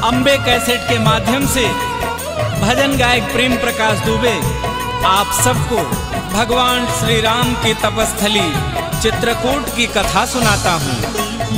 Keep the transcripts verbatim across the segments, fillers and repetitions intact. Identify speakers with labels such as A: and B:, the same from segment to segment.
A: Ambe cassette के माध्यम से भजन गायक प्रेम प्रकाश दुबे आप सबको भगवान श्री राम की तपस्थली चित्रकूट की कथा सुनाता हूँ।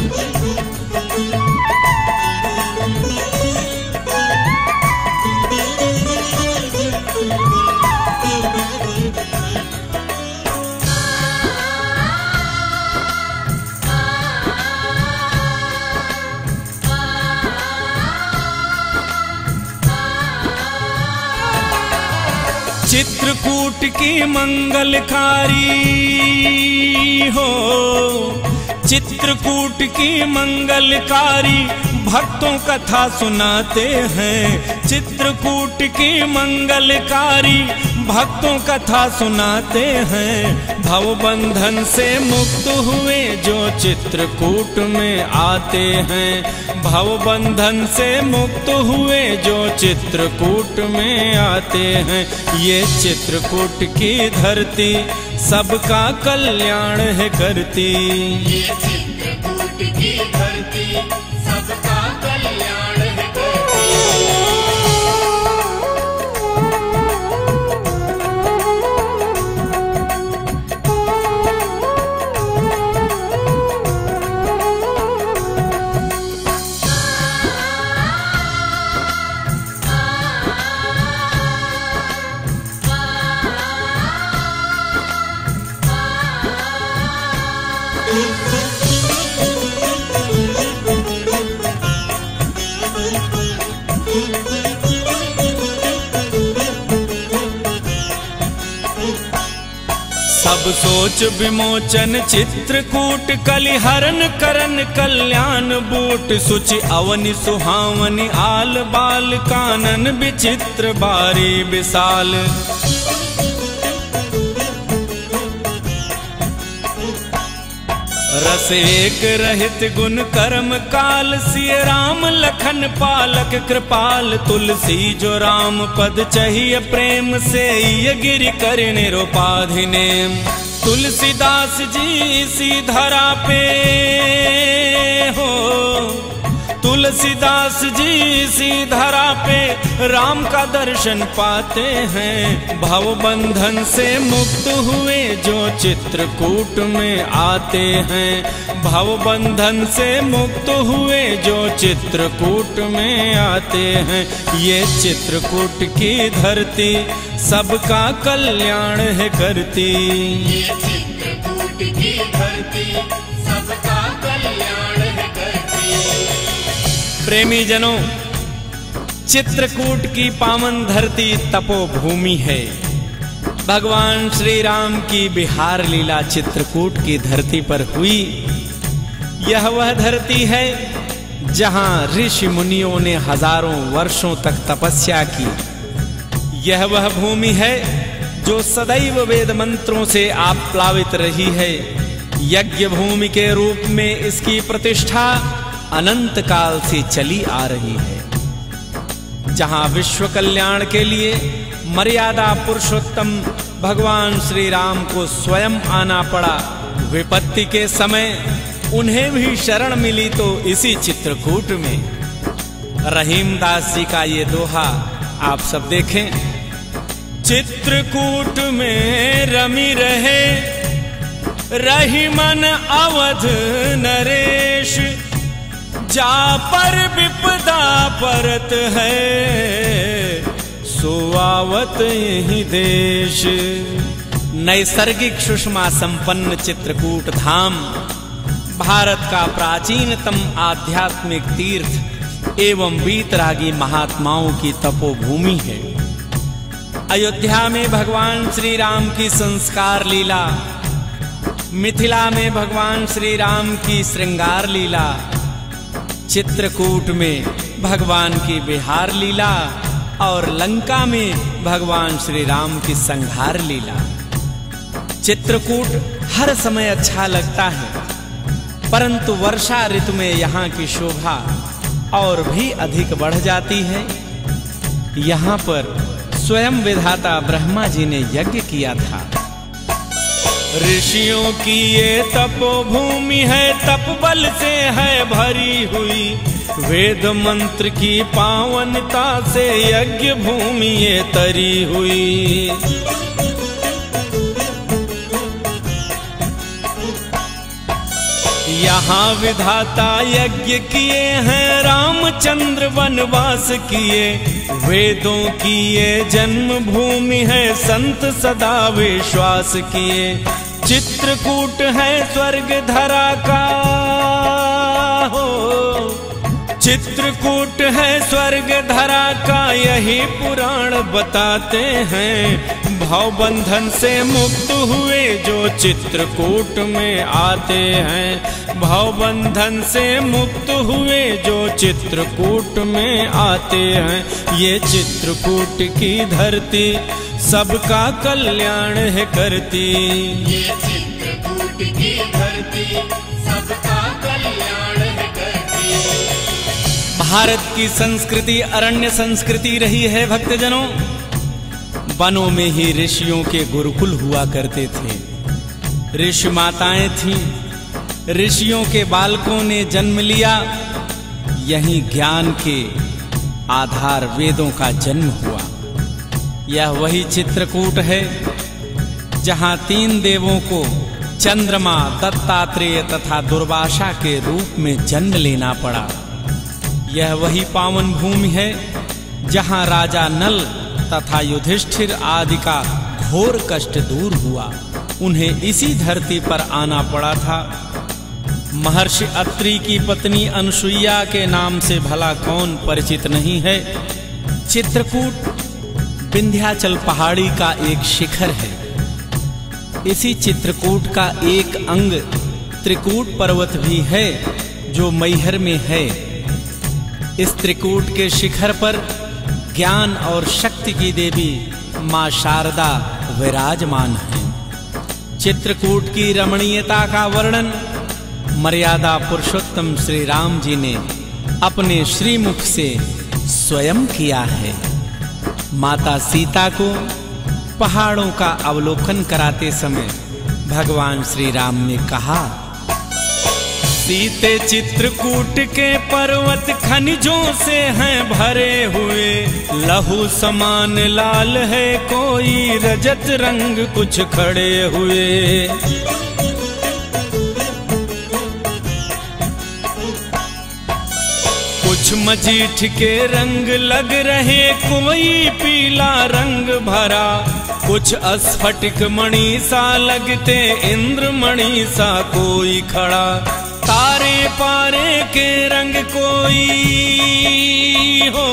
A: चित्रकूट की मंगलकारी हो, चित्रकूट की मंगलकारी भक्तों कथा सुनाते हैं। चित्रकूट की मंगलकारी भक्तों कथा सुनाते हैं। भवबंधन से मुक्त हुए जो चित्रकूट में आते हैं। भवबंधन से मुक्त हुए जो चित्रकूट में आते हैं। ये चित्रकूट की धरती सबका कल्याण है करती।
B: ये चित्रकूट की धरती सबका कल्याण है करती।
A: सब सोच विमोचन चित्रकूट कलिहरन करन कल्याण बूट। सुचि अवनि सुहावनि आल बाल कानन विचित्र बारी विशाल। रस एक रहित गुण कर्म काल। सिय राम लखन पालक कृपाल। तुलसी जो राम पद चाहिए प्रेम से। ये गिरि कर निरुपाधि नेम। तुलसीदास जी सी धरा पे हो। तुलसीदास जी सी धरा पे राम का दर्शन पाते हैं। भवबंधन से मुक्त हुए जो चित्रकूट में आते हैं। भवबंधन से मुक्त हुए जो चित्रकूट में आते हैं। ये चित्रकूट की धरती सबका कल्याण है करती।
B: ये चित्रकूट की धरती सबका कल्याण है करती।
A: प्रेमी जनों, चित्रकूट की पावन धरती तपोभूमि है। भगवान श्री राम की बिहार लीला चित्रकूट की धरती पर हुई। यह वह धरती है जहां ऋषि मुनियों ने हजारों वर्षों तक तपस्या की। यह वह भूमि है जो सदैव वेद मंत्रों से आप्लावित रही है। यज्ञ भूमि के रूप में इसकी प्रतिष्ठा अनंत काल से चली आ रही है। जहां विश्व कल्याण के लिए मर्यादा पुरुषोत्तम भगवान श्री राम को स्वयं आना पड़ा। विपत्ति के समय उन्हें भी शरण मिली तो इसी चित्रकूट में। रहीमदास जी का ये दोहा आप सब देखें। चित्रकूट में रमी रहे रहीमन अवध नरेश। जा पर विपदा परत है सुआवत यही देश। नैसर्गिक सुषमा संपन्न चित्रकूट धाम भारत का प्राचीनतम आध्यात्मिक तीर्थ एवं वीतरागी महात्माओं की तपोभूमि है। अयोध्या में भगवान श्री राम की संस्कार लीला, मिथिला में भगवान श्री राम की श्रृंगार लीला, चित्रकूट में भगवान की बिहार लीला और लंका में भगवान श्री राम की संहार लीला। चित्रकूट हर समय अच्छा लगता है, परंतु वर्षा ऋतु में यहाँ की शोभा और भी अधिक बढ़ जाती है। यहाँ पर स्वयं विधाता ब्रह्मा जी ने यज्ञ किया था। ऋषियों की ये तपोभूमि है, तप बल से है भरी हुई। वेद मंत्र की पावनता से यज्ञ भूमि ये तरी हुई। यहाँ विधाता यज्ञ किए हैं, रामचंद्र वनवास किए। वेदों की ये जन्म भूमि है, संत सदा विश्वास किए। चित्रकूट है स्वर्ग धरा का हो, चित्रकूट है स्वर्ग धरा का, यही पुराण बताते हैं। भाव बंधन से मुक्त हुए जो चित्रकूट में आते हैं, भाव बंधन से मुक्त हुए जो चित्रकूट में आते हैं। ये चित्रकूट की धरती सबका कल्याण है करती।
B: ये चित्रकूट की धरती सबका कल्याण है करती।
A: भारत की संस्कृति अरण्य संस्कृति रही है भक्तजनों। वनों में ही ऋषियों के गुरुकुल हुआ करते थे। ऋषि माताएं थीं, ऋषियों के बालकों ने जन्म लिया। यहीं ज्ञान के आधार वेदों का जन्म हुआ। यह वही चित्रकूट है जहां तीन देवों को चंद्रमा, दत्तात्रेय तथा दुर्वासा के रूप में जन्म लेना पड़ा। यह वही पावन भूमि है जहां राजा नल तथा युधिष्ठिर आदि का घोर कष्ट दूर हुआ। उन्हें इसी धरती पर आना पड़ा था। महर्षि अत्रि की पत्नी अनुसुईया के नाम से भला कौन परिचित नहीं है। चित्रकूट विंध्याचल पहाड़ी का एक शिखर है। इसी चित्रकूट का एक अंग त्रिकूट पर्वत भी है जो मैहर में है। इस त्रिकूट के शिखर पर ज्ञान और शक्ति की देवी मां शारदा विराजमान है। चित्रकूट की रमणीयता का वर्णन मर्यादा पुरुषोत्तम श्री राम जी ने अपने श्रीमुख से स्वयं किया है। माता सीता को पहाड़ों का अवलोकन कराते समय भगवान श्री राम ने कहा, सीते चित्रकूट के पर्वत खनिजों से हैं भरे हुए। लहू समान लाल है कोई रजत रंग कुछ खड़े हुए। कुछ मजीठ के रंग लग रहे, कोई पीला रंग भरा। कुछ अस्फटिक मणि सा लगते, इंद्र मणि सा कोई खड़ा। तारे पारे के रंग कोई हो,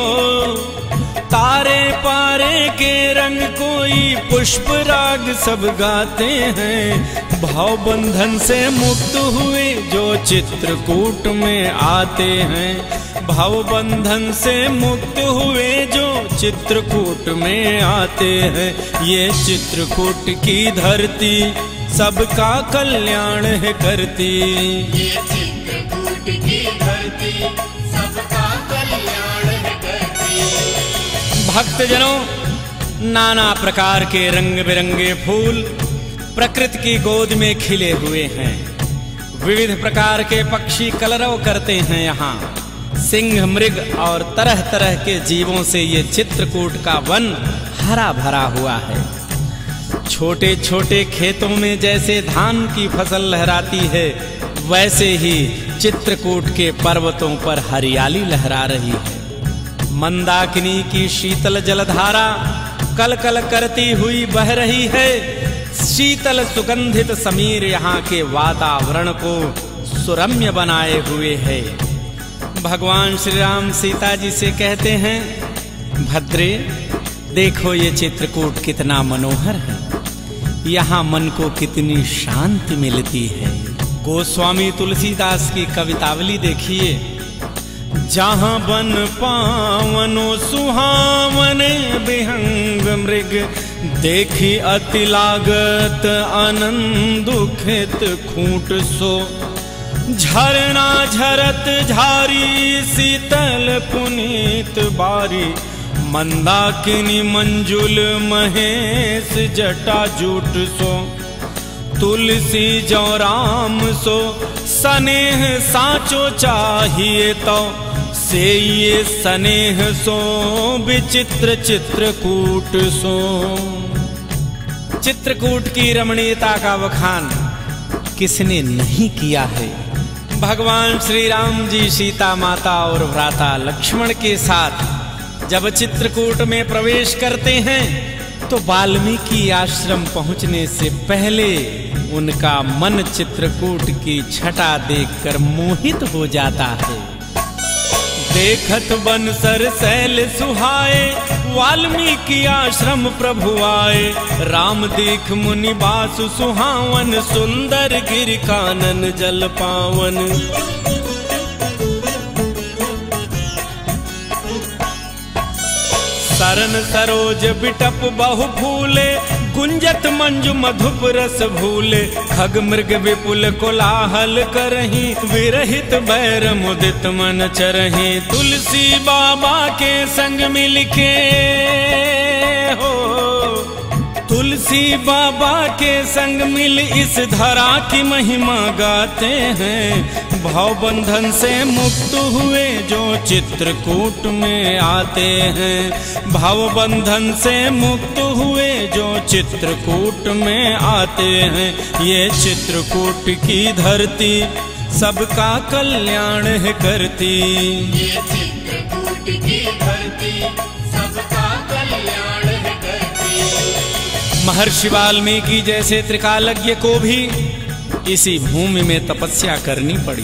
A: तारे पारे के रंग कोई। पुष्प राग सब गाते हैं। भाव बंधन से मुक्त हुए जो चित्रकूट में आते हैं। भाव बंधन से मुक्त हुए जो चित्रकूट में आते हैं। ये चित्रकूट की धरती सबका कल्याण है करती।
B: ये चित्रकूट की धरती सबका कल्याण है करती।
A: भक्तजनों, नाना प्रकार के रंग बिरंगे फूल प्रकृति की गोद में खिले हुए हैं। विविध प्रकार के पक्षी कलरव करते हैं। यहाँ सिंह, मृग और तरह तरह के जीवों से ये चित्रकूट का वन हरा भरा हुआ है। छोटे छोटे खेतों में जैसे धान की फसल लहराती है, वैसे ही चित्रकूट के पर्वतों पर हरियाली लहरा रही है। मंदाकिनी की शीतल जलधारा कल कल करती हुई बह रही है। शीतल सुगंधित समीर यहाँ के वातावरण को सुरम्य बनाए हुए है। भगवान श्री राम सीता जी से कहते हैं, भद्रे देखो ये चित्रकूट कितना मनोहर है। यहाँ मन को कितनी शांति मिलती है। गोस्वामी तुलसीदास की कवितावली देखिए। जहाँ बन पावनो सुहावने विहंग मृग, देखी अति लागत आनंद दुखित खूंट सो। झरना झरत झारी शीतल पुनीत बारी, मंदाकिनी मंजुल महेश जटा जूट सो। तुलसी जौ राम सो, स्नेह साचो चाहिए तो से ये स्नेह सो विचित्र चित्रकूट सो। चित्रकूट की रमणीयता का बखान किसने नहीं किया है। भगवान श्री राम जी सीता माता और भ्राता लक्ष्मण के साथ जब चित्रकूट में प्रवेश करते हैं तो वाल्मीकि आश्रम पहुंचने से पहले उनका मन चित्रकूट की छटा देखकर मोहित हो जाता है। देखत बंसर सैल सुहाए, वाल्मीकि आश्रम प्रभु आए। राम देख मुनि बासु सुहावन, सुंदर गिर कानन जल पावन। सरन सरोज बिटप बहु फूले, गुंजत मंजु मधुप रस भूले। खग मृग विपुल कोलाहल करही, विरहित बैर मुदित मन चरही। तुलसी बाबा के संग मिलके हो, तुलसी बाबा के संग मिल इस धरा की महिमा गाते हैं। भाव बंधन से मुक्त हुए जो चित्रकूट में आते हैं। भाव बंधन से मुक्त हुए जो चित्रकूट में आते हैं। ये चित्रकूट की धरती सबका कल्याण है करती।
B: ये चित्रकूट की धरती सबका कल्याण है करती।
A: महर्षि वाल्मीकि जैसे त्रिकालज्ञ को भी इसी भूमि में तपस्या करनी पड़ी।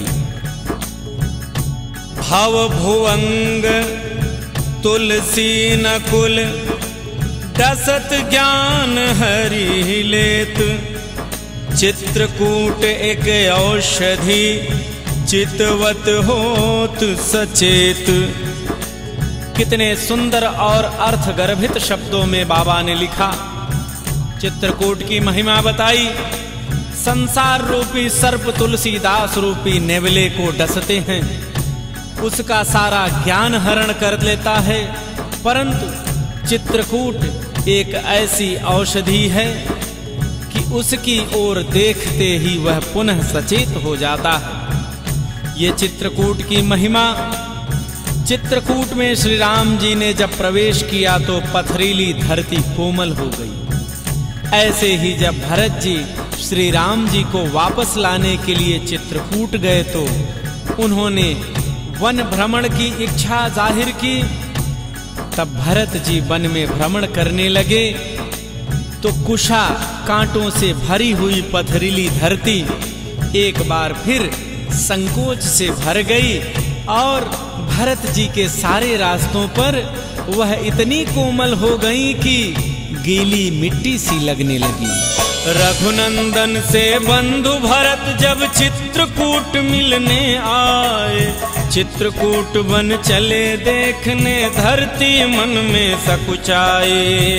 A: भव भुवंग तुलसी नकुल, दसत ज्ञान हरि लेत। चित्रकूट एक औषधि, चितवत होत सचेत। कितने सुंदर और अर्थगर्भित शब्दों में बाबा ने लिखा। चित्रकूट की महिमा बताई। संसार रूपी सर्प तुलसीदास रूपी नेवले को डसते हैं, उसका सारा ज्ञान हरण कर लेता है। परंतु चित्रकूट एक ऐसी औषधि है कि उसकी ओर देखते ही वह पुनः सचेत हो जाता है। ये चित्रकूट की महिमा। चित्रकूट में श्री राम जी ने जब प्रवेश किया तो पथरीली धरती कोमल हो गई। ऐसे ही जब भरत जी श्री राम जी को वापस लाने के लिए चित्रकूट गए तो उन्होंने वन भ्रमण की इच्छा जाहिर की। तब भरत जी वन में भ्रमण करने लगे तो कुशा कांटों से भरी हुई पथरीली धरती एक बार फिर संकोच से भर गई और भरत जी के सारे रास्तों पर वह इतनी कोमल हो गई कि गीली मिट्टी सी लगने लगी। रघुनंदन से बंधु भरत जब चित्रकूट मिलने आए। चित्रकूट बन चले देखने, धरती मन में सकुचाए।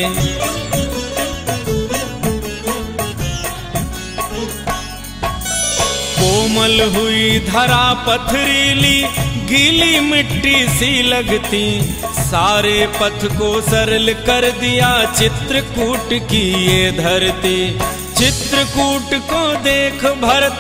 A: कोमल हुई धरा पथरीली, गीली मिट्टी सी लगती। सारे पथ को सरल कर दिया चित्रकूट की ये धरती। चित्रकूट को देख भरत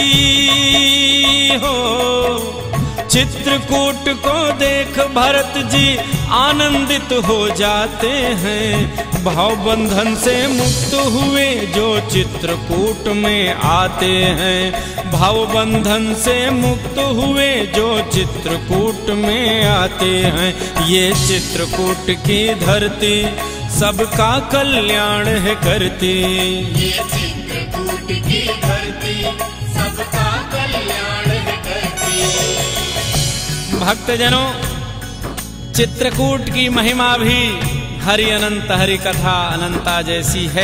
A: जी हो, चित्रकूट को देख भरत जी आनंदित हो जाते हैं। भाव बंधन से मुक्त हुए जो चित्रकूट में आते हैं। भाव बंधन से मुक्त हुए जो चित्रकूट में आते हैं। ये चित्रकूट की धरती सबका कल्याण है करती।
B: ये चित्रकूट की धरती सबका कल्याण है करती।
A: भक्तजनों, चित्रकूट की महिमा भी हरि अनंत हरि कथा अनंता जैसी है।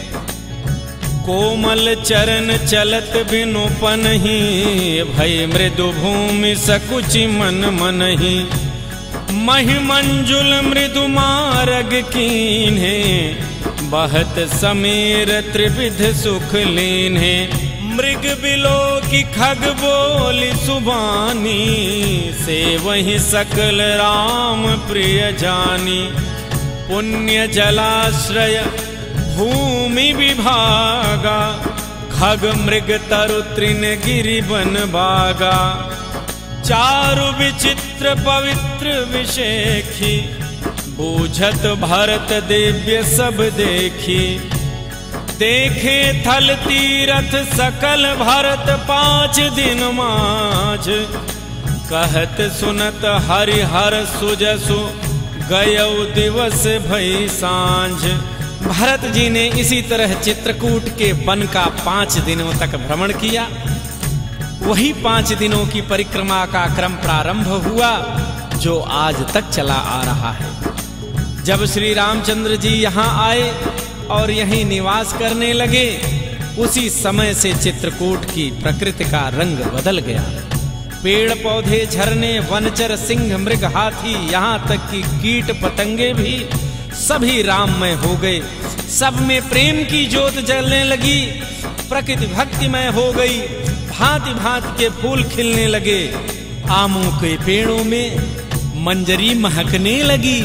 A: कोमल चरण चलत बिनु पनहि, भय मृदु भूमि सकुचि मन मनहि। महि मंजुल मृदु मार्ग कीन्हे, बहत समीर त्रिविध सुख लीन्हे। मृग बिलो की खग बोली सुबानी, से वही सकल राम प्रिय जानी। पुण्य जलाश्रय भूमि विभागा, खग मृग तरु तृण गिरि बन बागा। चारु विचित्र पवित्र विशेखी, बूझत भरत दिव्य सब देखी। देखे थल तीरथ सकल भरत पाँच दिन माझ, कहत सुनत हरिहर सुजसु गयौ दिवस भई सांझ। भरत जी ने इसी तरह चित्रकूट के वन का पांच दिनों तक भ्रमण किया। वही पांच दिनों की परिक्रमा का क्रम प्रारंभ हुआ जो आज तक चला आ रहा है। जब श्री रामचंद्र जी यहाँ आए और यहीं निवास करने लगे, उसी समय से चित्रकूट की प्रकृति का रंग बदल गया। पेड़ पौधे, झरने, वनचर, सिंह, मृग, हाथी, यहाँ तक कि कीट पतंगे भी सभी राममय हो गए। सब में प्रेम की ज्योत जलने लगी, प्रकृति भक्तिमय हो गई। भांति भांति के फूल खिलने लगे, आमों के पेड़ों में मंजरी महकने लगी।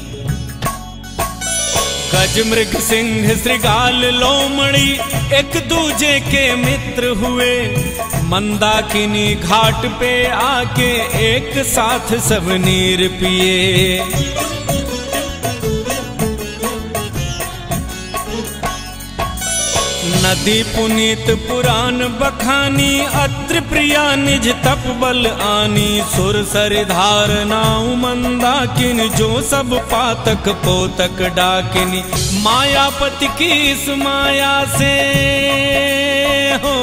A: गज, मृग, सिंह, श्रृगाल, लोमड़ी एक दूजे के मित्र हुए। मंदाकिनी घाट पे आके एक साथ सब नीर पिए। नदी पुनीत पुराण बखानी, अत्र प्रिया निज तप बल आनी। सुर सर धारनाऊ मंदाकिनी, जो सब पातक पोतक डाकिनी। मायापति की इस माया से हो,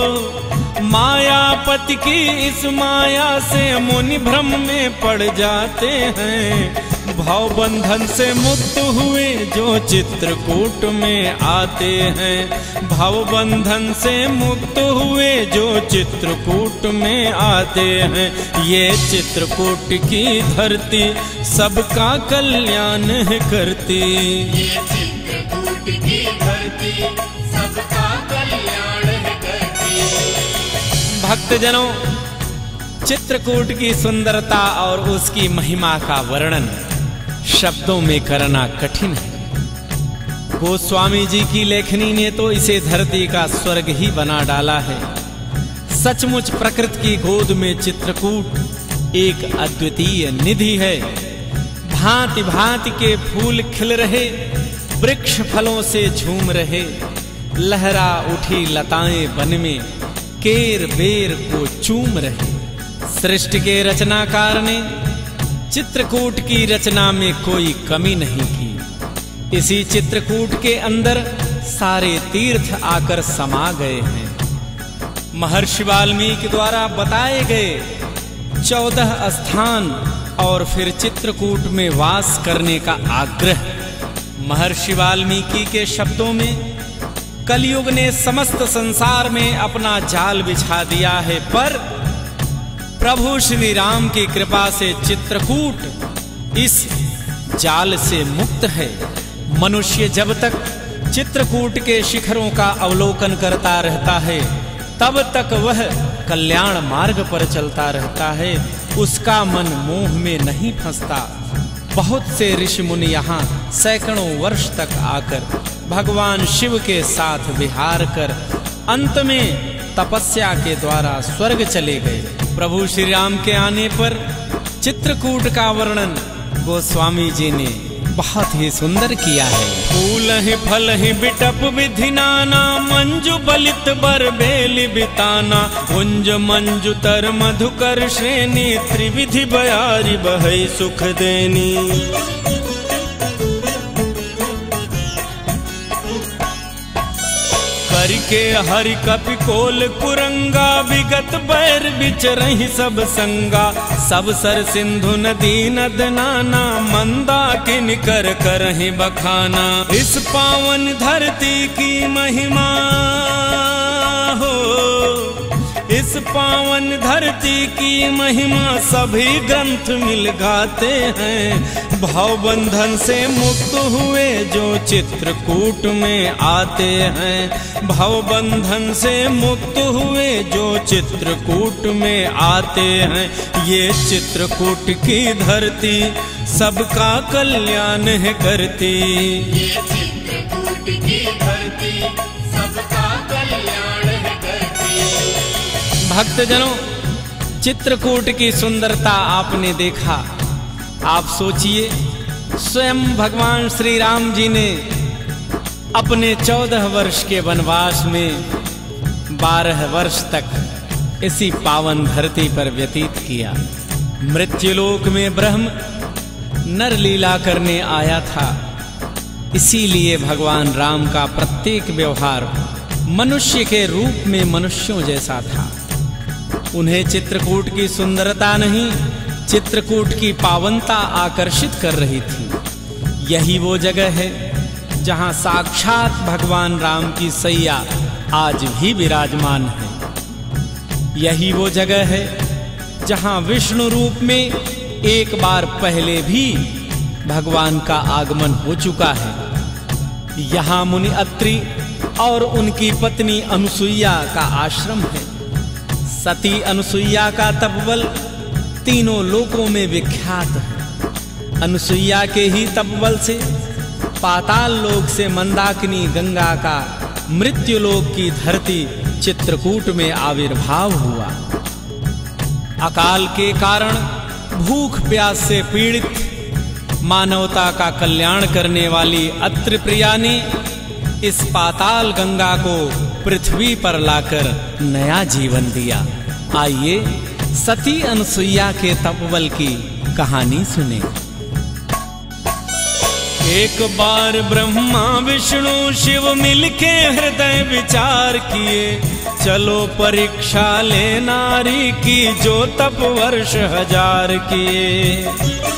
A: मायापति की इस माया से मुनि भ्रम में पड़ जाते हैं। भाव बंधन से मुक्त हुए जो चित्रकूट में आते हैं। भाव बंधन से मुक्त हुए जो चित्रकूट में आते हैं। ये चित्रकूट की धरती सबका कल्याण करती।
B: ये चित्रकूट की धरती सबका कल्याण करती।
A: भक्तजनों, चित्रकूट की सुंदरता और उसकी महिमा का वर्णन शब्दों में करना कठिन है। गोस्वामी जी की लेखनी ने तो इसे धरती का स्वर्ग ही बना डाला है। सचमुच प्रकृति की गोद में चित्रकूट एक अद्वितीय निधि है। भांति भांति के फूल खिल रहे, वृक्ष फलों से झूम रहे। लहरा उठी लताएं वन में केर बेर को चूम रहे। सृष्टि के रचनाकार ने चित्रकूट की रचना में कोई कमी नहीं की। इसी चित्रकूट के अंदर सारे तीर्थ आकर समा गए हैं। महर्षि वाल्मीकि द्वारा बताए गए चौदह स्थान और फिर चित्रकूट में वास करने का आग्रह। महर्षि वाल्मीकि के शब्दों में कलयुग ने समस्त संसार में अपना जाल बिछा दिया है, पर प्रभु श्री राम की कृपा से चित्रकूट इस जाल से मुक्त है। मनुष्य जब तक चित्रकूट के शिखरों का अवलोकन करता रहता है, तब तक वह कल्याण मार्ग पर चलता रहता है। उसका मन मोह में नहीं फंसता। बहुत से ऋषि मुनि यहाँ सैकड़ों वर्ष तक आकर भगवान शिव के साथ विहार कर अंत में तपस्या के द्वारा स्वर्ग चले गए। प्रभु श्री राम के आने पर चित्रकूट का वर्णन गोस्वामी जी ने बहुत ही सुंदर किया है। फूल ही फल ही बिटप विधि नाना, मंजु बलित बर बेली बिताना। कुंज मंजु तर मधुकर श्रेणी, त्रिविधि बयारी बहई सुख देनी। करके हरि कपि कोल कुरंगा, विगत बैर बिचरहि सब संगा। सब सर सिंधु नदी नद नाना, मंदाकिनी कर करहि बखाना। इस पावन धरती की महिमा हो, इस पावन धरती की महिमा सभी ग्रंथ मिल गाते हैं। भाव बंधन से मुक्त हुए जो चित्रकूट में आते हैं। भाव बंधन से मुक्त हुए जो चित्रकूट में आते हैं। ये चित्रकूट की धरती सबका कल्याण है करती।
B: ये चित्रकूट की धरती सबका कल्याण है करती।
A: भक्तजनों, चित्रकूट की सुंदरता आपने देखा। आप सोचिए, स्वयं भगवान श्री राम जी ने अपने चौदह वर्ष के वनवास में बारह वर्ष तक इसी पावन धरती पर व्यतीत किया। मृत्युलोक में ब्रह्म नर लीला करने आया था, इसीलिए भगवान राम का प्रत्येक व्यवहार मनुष्य के रूप में मनुष्यों जैसा था। उन्हें चित्रकूट की सुंदरता नहीं, चित्रकूट की पावनता आकर्षित कर रही थी। यही वो जगह है जहां साक्षात भगवान राम की सैया आज भी विराजमान है। यही वो जगह है जहां विष्णु रूप में एक बार पहले भी भगवान का आगमन हो चुका है। यहाँ मुनि अत्रि और उनकी पत्नी अनुसुईया का आश्रम है। सती अनुसुईया का तपबल तीनों लोकों में विख्यात है। अनुसुईया के ही तपबल से पाताल लोक से मंदाकिनी गंगा का मृत्युलोक की धरती चित्रकूट में आविर्भाव हुआ। अकाल के कारण भूख प्यास से पीड़ित मानवता का कल्याण करने वाली अत्रि प्रिया ने इस पाताल गंगा को पृथ्वी पर लाकर नया जीवन दिया। आइए सती अनुसुईया के तपबल की कहानी सुने। एक बार ब्रह्मा विष्णु शिव मिलके हृदय विचार किए, चलो परीक्षा ले नारी की जो तप वर्ष हजार किए।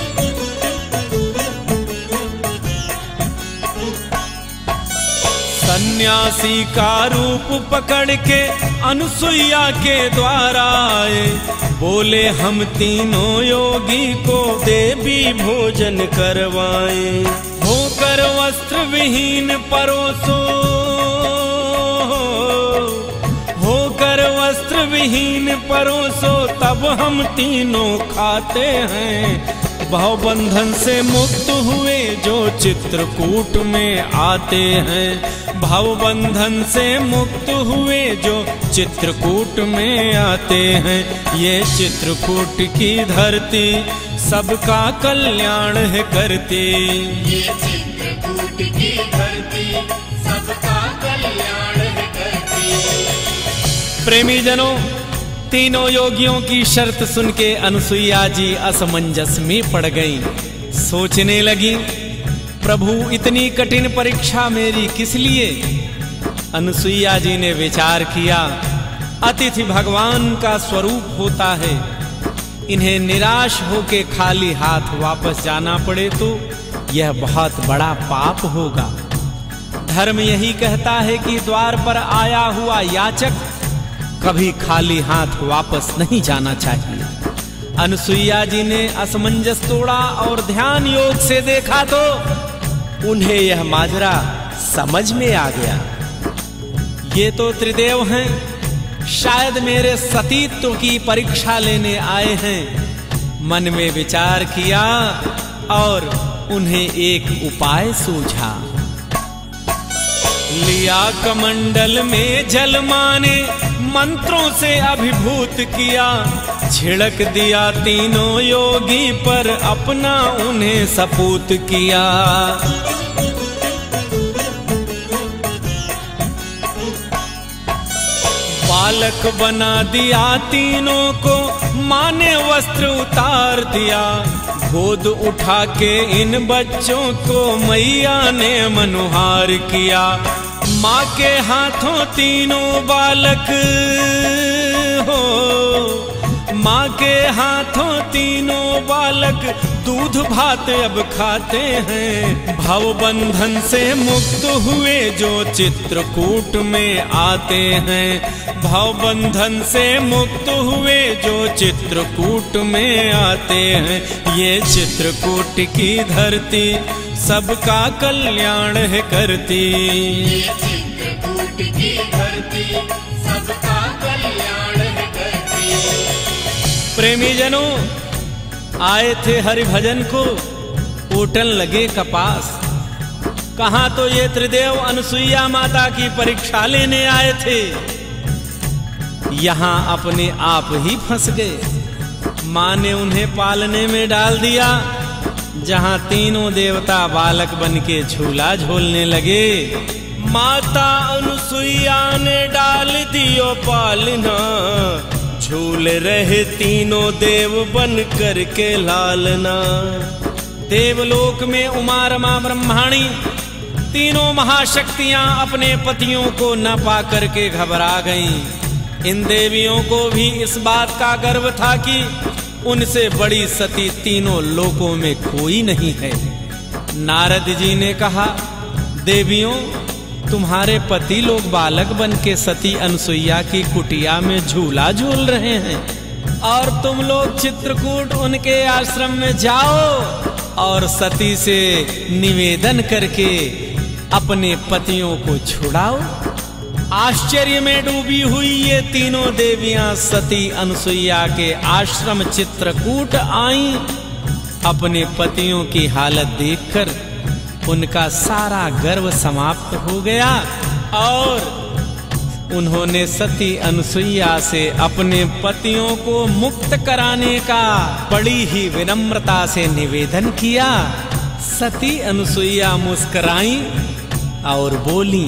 A: सन्यासी का रूप पकड़ के अनुसुईया के द्वारा आए, बोले हम तीनों योगी को देवी भोजन करवाएं। होकर वस्त्र विहीन परोसो, होकर वस्त्र विहीन परोसो, तब हम तीनों खाते हैं। भवबंधन से मुक्त हुए जो चित्रकूट में आते हैं। भवबंधन से मुक्त हुए जो चित्रकूट में आते हैं। ये चित्रकूट की धरती सबका कल्याण है करती।
B: ये चित्रकूट की धरती सबका कल्याण है करती।
A: प्रेमी जनों, तीनों योगियों की शर्त सुन के अनुसुईया जी असमंजस में पड़ गईं। सोचने लगी, प्रभु इतनी कठिन परीक्षा मेरी किस लिए? अनुसुईया जी ने विचार किया, अतिथि भगवान का स्वरूप होता है, इन्हें निराश होके खाली हाथ वापस जाना पड़े तो यह बहुत बड़ा पाप होगा। धर्म यही कहता है कि द्वार पर आया हुआ याचक कभी खाली हाथ वापस नहीं जाना चाहिए। अनुसुईया जी ने असमंजस तोड़ा और ध्यान योग से देखा तो उन्हें यह माजरा समझ में आ गया। ये तो त्रिदेव हैं, शायद मेरे सतीत्व की परीक्षा लेने आए हैं। मन में विचार किया और उन्हें एक उपाय सूझा। लिया कमंडल में जल माने, मंत्रों से अभिभूत किया, छिड़क दिया तीनों योगी पर, अपना उन्हें सपूत किया। बालक बना दिया तीनों को, माने वस्त्र उतार दिया, गोद उठा के इन बच्चों को मैया ने मनुहार किया। माँ के हाथों तीनों बालक हो, माँ के हाथों तीनों बालक दूध भात अब खाते हैं। भवबंधन से मुक्त हुए जो चित्रकूट में आते हैं। भवबंधन से मुक्त हुए जो चित्रकूट में आते हैं। ये चित्रकूट की धरती सबका कल्याण है करती।
B: ये चित्रकूट की धरती सबका कल्याण है करती।
A: प्रेमी जनों, आए थे हरि भजन को, ओटन लगे कपास। कहाँ तो ये त्रिदेव अनुसुईया माता की परीक्षा लेने आए थे, यहाँ अपने आप ही फंस गए। माँ ने उन्हें पालने में डाल दिया। जहां तीनों देवता बालक बन के झूला झूलने लगे, माता अनुसुईया ने डाल दियो पालना, झूल रहे तीनों देव बन कर के लालना। देवलोक में उमा रमा ब्रह्माणी तीनों महाशक्तियां अपने पतियों को न पा करके घबरा गईं। इन देवियों को भी इस बात का गर्व था कि उनसे बड़ी सती तीनों लोकों में कोई नहीं है। नारद जी ने कहा, देवियों, तुम्हारे पति लोग बालक बन के सती अनुसुईया की कुटिया में झूला झूल रहे हैं और तुम लोग चित्रकूट उनके आश्रम में जाओ और सती से निवेदन करके अपने पतियों को छुड़ाओ। आश्चर्य में डूबी हुई ये तीनों देवियां सती अनुसुईया के आश्रम चित्रकूट आईं। अपने पतियों की हालत देखकर उनका सारा गर्व समाप्त हो गया और उन्होंने सती अनुसुईया से अपने पतियों को मुक्त कराने का बड़ी ही विनम्रता से निवेदन किया। सती अनुसुईया मुस्कुराई और बोली,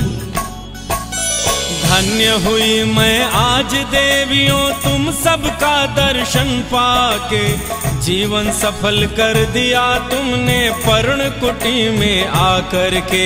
A: धन्य हुई मैं आज देवियों तुम सबका दर्शन पाके, जीवन सफल कर दिया तुमने पर्ण कुटी में आकर के।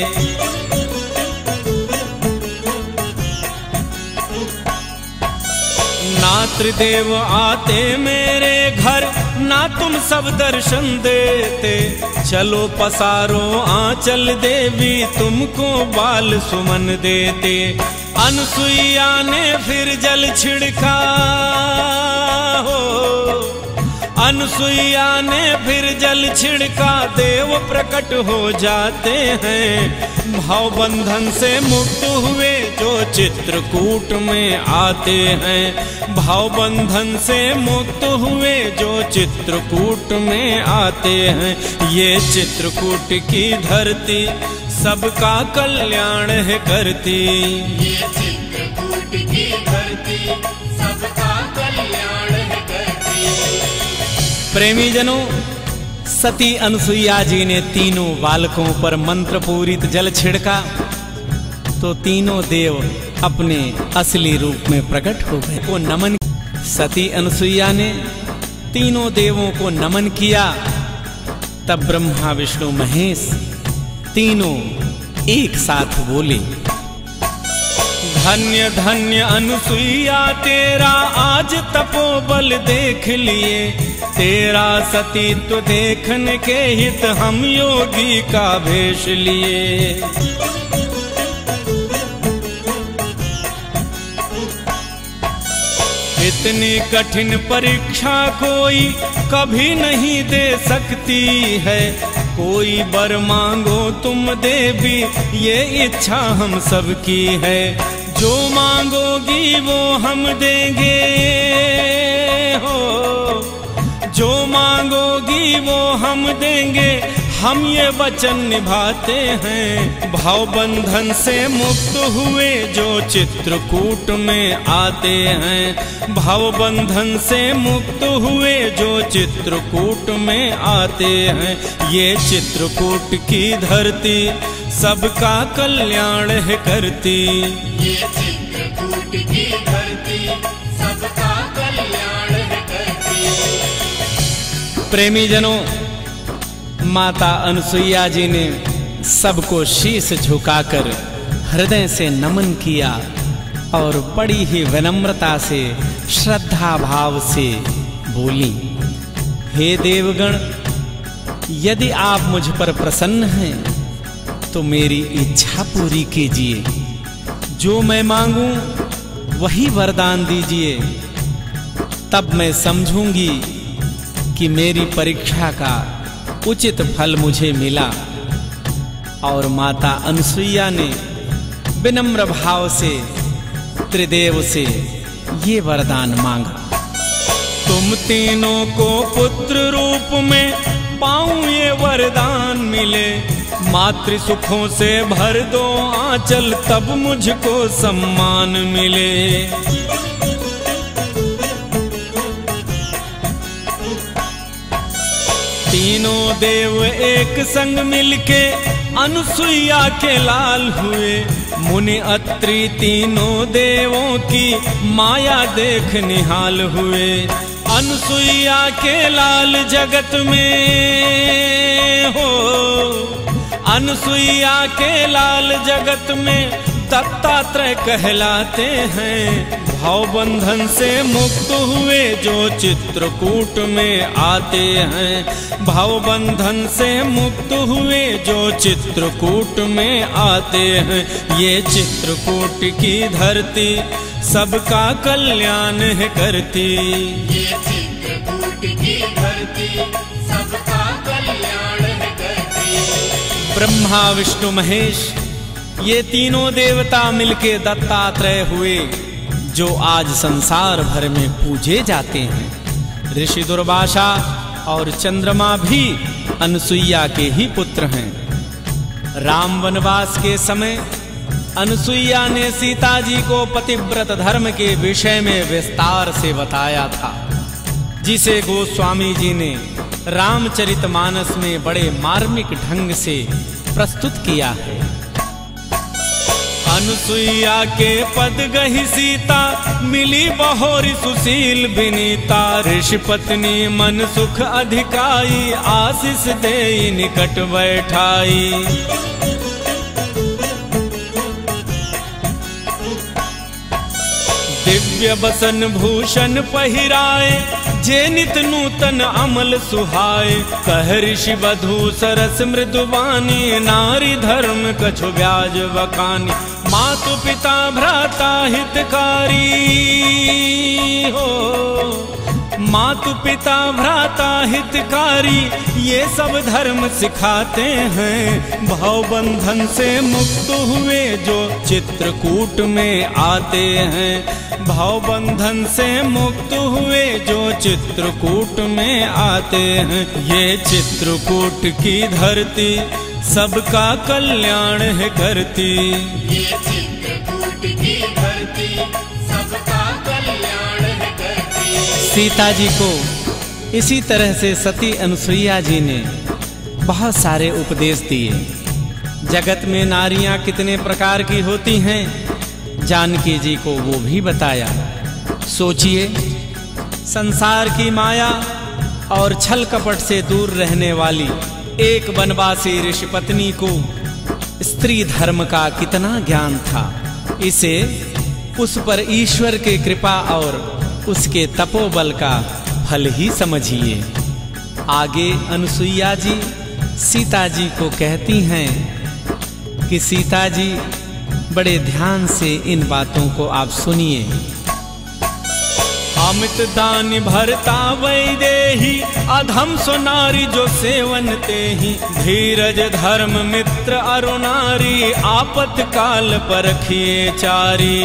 A: ना त्रिदेव आते मेरे घर, ना तुम सब दर्शन देते, चलो पसारो आंचल देवी तुमको बाल सुमन देते। अनुसुईया ने फिर जल छिड़का हो, अनुसुईया ने फिर जल छिड़का, देव प्रकट हो जाते हैं। भाव बंधन से मुक्त हुए जो चित्रकूट में आते हैं, भाव बंधन से मुक्त हुए जो चित्रकूट में आते हैं। ये चित्रकूट की धरती सबका कल्याण है करती,
B: ये चित्रकूट की धरती सबका कल्याण है करती।
A: प्रेमी जनों, सती अनुसुईया जी ने तीनों बालकों पर मंत्र पूरित जल छिड़का तो तीनों देव अपने असली रूप में प्रकट हो गए। को नमन, सती अनुसुईया ने तीनों देवों को नमन किया। तब ब्रह्मा विष्णु महेश तीनों एक साथ बोले, धन्य धन्य अनुसुईया तेरा आज तपोबल देख लिए, तेरा सतीत्व देखने के हित हम योगी का भेष लिए। इतनी कठिन परीक्षा कोई कभी नहीं दे सकती है, कोई वर मांगो तुम देवी ये इच्छा हम सबकी है। जो मांगोगी वो हम देंगे हो, जो मांगोगी वो हम देंगे, हम ये वचन निभाते हैं। भाव बंधन से मुक्त हुए जो चित्रकूट में आते हैं, भाव बंधन से मुक्त हुए जो चित्रकूट में आते हैं। ये चित्रकूट की धरती सबका कल्याण है करती,
B: ये चित्रकूट की धरती सबका कल्याण है करती।
A: प्रेमी जनों, माता अनुसुईया जी ने सबको शीश झुकाकर हृदय से नमन किया और बड़ी ही विनम्रता से श्रद्धा भाव से बोली, हे देवगण, यदि आप मुझ पर प्रसन्न हैं तो मेरी इच्छा पूरी कीजिए। जो मैं मांगूं वही वरदान दीजिए, तब मैं समझूंगी कि मेरी परीक्षा का उचित फल मुझे मिला। और माता अनुसुईया ने विनम्र भाव से त्रिदेव से ये वरदान मांगा, तुम तीनों को पुत्र रूप में पाऊं ये वरदान मिले, मातृ सुखों से भर दो आंचल तब मुझको सम्मान मिले। तीनों देव एक संग मिलके अनुसुईया के लाल हुए। मुनि अत्रि तीनों देवों की माया देख निहाल हुए। अनुसुईया के लाल जगत में हो, अनुसुईया के लाल जगत में दत्तात्रेय कहलाते हैं। भाव बंधन से मुक्त हुए जो चित्रकूट में आते हैं। भाव बंधन से मुक्त हुए जो चित्रकूट में आते हैं। ये चित्रकूट की धरती सबका कल्याण है करती।
B: ये चित्रकूट की धरती सबका कल्याण है करती।
A: ब्रह्मा विष्णु महेश ये तीनों देवता मिलके दत्तात्रेय हुए, जो आज संसार भर में पूजे जाते हैं। ऋषि दुर्वासा और चंद्रमा भी अनुसुईया के ही पुत्र हैं। राम वनवास के समय अनुसुईया ने सीता जी को पतिव्रत धर्म के विषय में विस्तार से बताया था, जिसे गोस्वामी जी ने रामचरितमानस में बड़े मार्मिक ढंग से प्रस्तुत किया है। अनुसुईया के पद गही सीता, मिली बहोरी सुशील विनीता। ऋषि पत्नी मन सुख अधिकाई, आशीष देई निकट बैठाई। दिव्य बसन भूषण पहिराए, जे नित नूतन अमल सुहाए। कह ऋषि वधू सरस मृदुवानी, नारी धर्म कछु ब्याज बखानी। मातु पिता भ्राता हितकारी हो, मातु पिता भ्राता हितकारी, ये सब धर्म सिखाते हैं। भाव बंधन से मुक्त हुए जो चित्रकूट में आते हैं। भाव बंधन से मुक्त हुए जो चित्रकूट में आते हैं। ये चित्रकूट की धरती सबका कल्याण है करती।
B: ये चित्रकूट की धरती सबका कल्याण है करती।
A: सीता जी को इसी तरह से सती अनुसुईया जी ने बहुत सारे उपदेश दिए। जगत में नारियां कितने प्रकार की होती हैं, जानकी जी को वो भी बताया। सोचिए, संसार की माया और छल कपट से दूर रहने वाली एक वनवासी ऋषि पत्नी को स्त्री धर्म का कितना ज्ञान था। इसे उस पर ईश्वर की कृपा और उसके तपोबल का फल ही समझिए। आगे अनुसुईया जी सीता जी को कहती हैं कि सीता जी बड़े ध्यान से इन बातों को आप सुनिए। अमित दान भरता वैदेही, अधम सो नारी जो सेवन ते ही। धीरज धर्म मित्र अरु नारी, आपत काल परखिए चारी।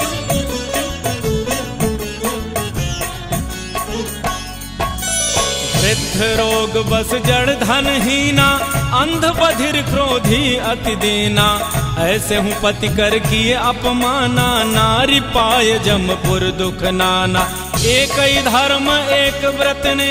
A: वृद्ध रोग बस जड़ धन हीना, अंध बधिर क्रोधी अति दीना। ऐसे हूँ पति कर किए अपमाना, नारी पाए जमपुर दुख नाना। एक ही धर्म एक व्रत ने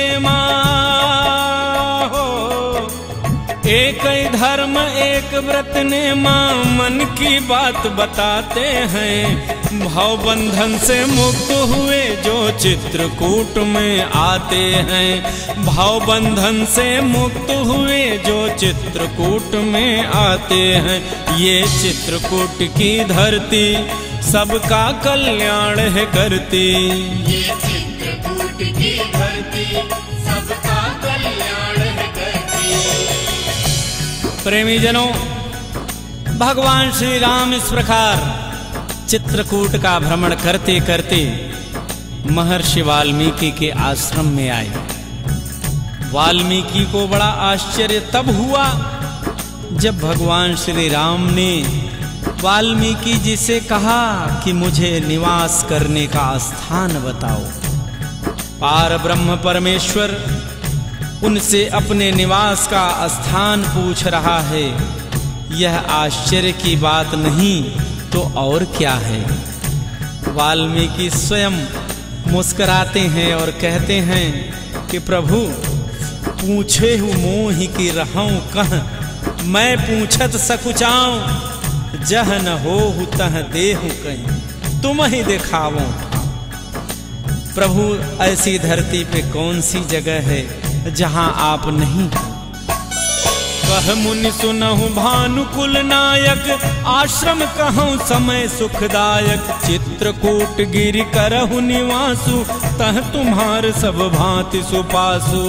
A: माँ हो, एक ही धर्म एक व्रत ने माँ, मन की बात बताते हैं। भाव बंधन से मुक्त हुए जो चित्रकूट में आते हैं। भाव बंधन से मुक्त हुए जो चित्रकूट में आते हैं। ये चित्रकूट की धरती सबका कल्याण है करती।
B: ये चित्रकूट की धरती सबका कल्याण है करती।
A: प्रेमी जनों, भगवान श्री राम इस प्रकार चित्रकूट का भ्रमण करते करते महर्षि वाल्मीकि के आश्रम में आए। वाल्मीकि को बड़ा आश्चर्य तब हुआ जब भगवान श्री राम ने वाल्मीकि जी से कहा कि मुझे निवास करने का स्थान बताओ। पार ब्रह्म परमेश्वर उनसे अपने निवास का स्थान पूछ रहा है। यह आश्चर्य की बात नहीं तो और क्या है। वाल्मीकि स्वयं मुस्कुराते हैं और कहते हैं कि प्रभु, पूछे हूँ मोहि की रहूं कह, मैं पूछत सकुचाऊं, जह न होहु तह देहु कहीं, तुम ही दिखावो। प्रभु ऐसी धरती पे कौन सी जगह है जहां आप नहीं हो। कह मुनि सुनहु भानुकुल नायक, आश्रम कहूँ समय सुखदायक, चित्रकूट गिरि करहु निवासु, तह तुम्हार सब भांति सुपासु।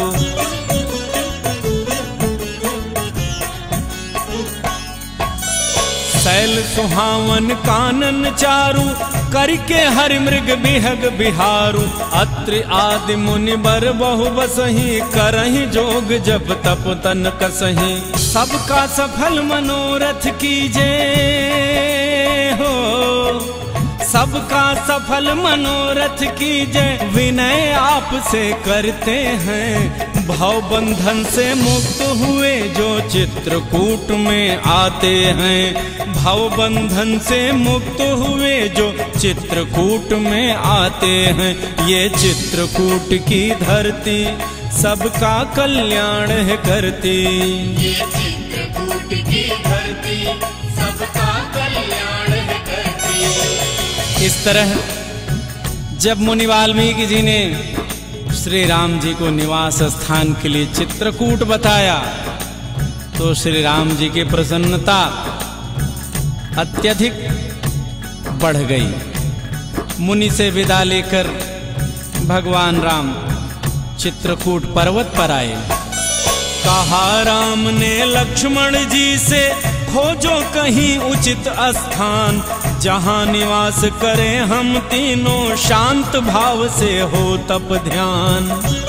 A: शैल सुहावन कानन चारु, करके हरि मृग बिहग बिहारु, अत्रि आदि मुनि बर बहु बसहि, करहि जोग जप तप तन कसहि। सबका सफल मनोरथ कीजे हो, सबका सफल मनोरथ कीजे, विनय आप से करते हैं, भव बंधन से मुक्त हुए जो चित्रकूट में आते हैं, भव बंधन से मुक्त हुए जो चित्रकूट में आते हैं। ये चित्रकूट की धरती सबका कल्याण है करती,
B: ये चित्रकूट की धरती सबका कल्याण है करती।
A: इस तरह जब मुनि वाल्मीकि जी ने श्री राम जी को निवास स्थान के लिए चित्रकूट बताया, तो श्री राम जी की प्रसन्नता अत्यधिक बढ़ गई। मुनि से विदा लेकर भगवान राम चित्रकूट पर्वत पर आए। कहा राम ने लक्ष्मण जी से, खोजो कहीं उचित स्थान, जहां निवास करें हम तीनों, शांत भाव से हो तप ध्यान।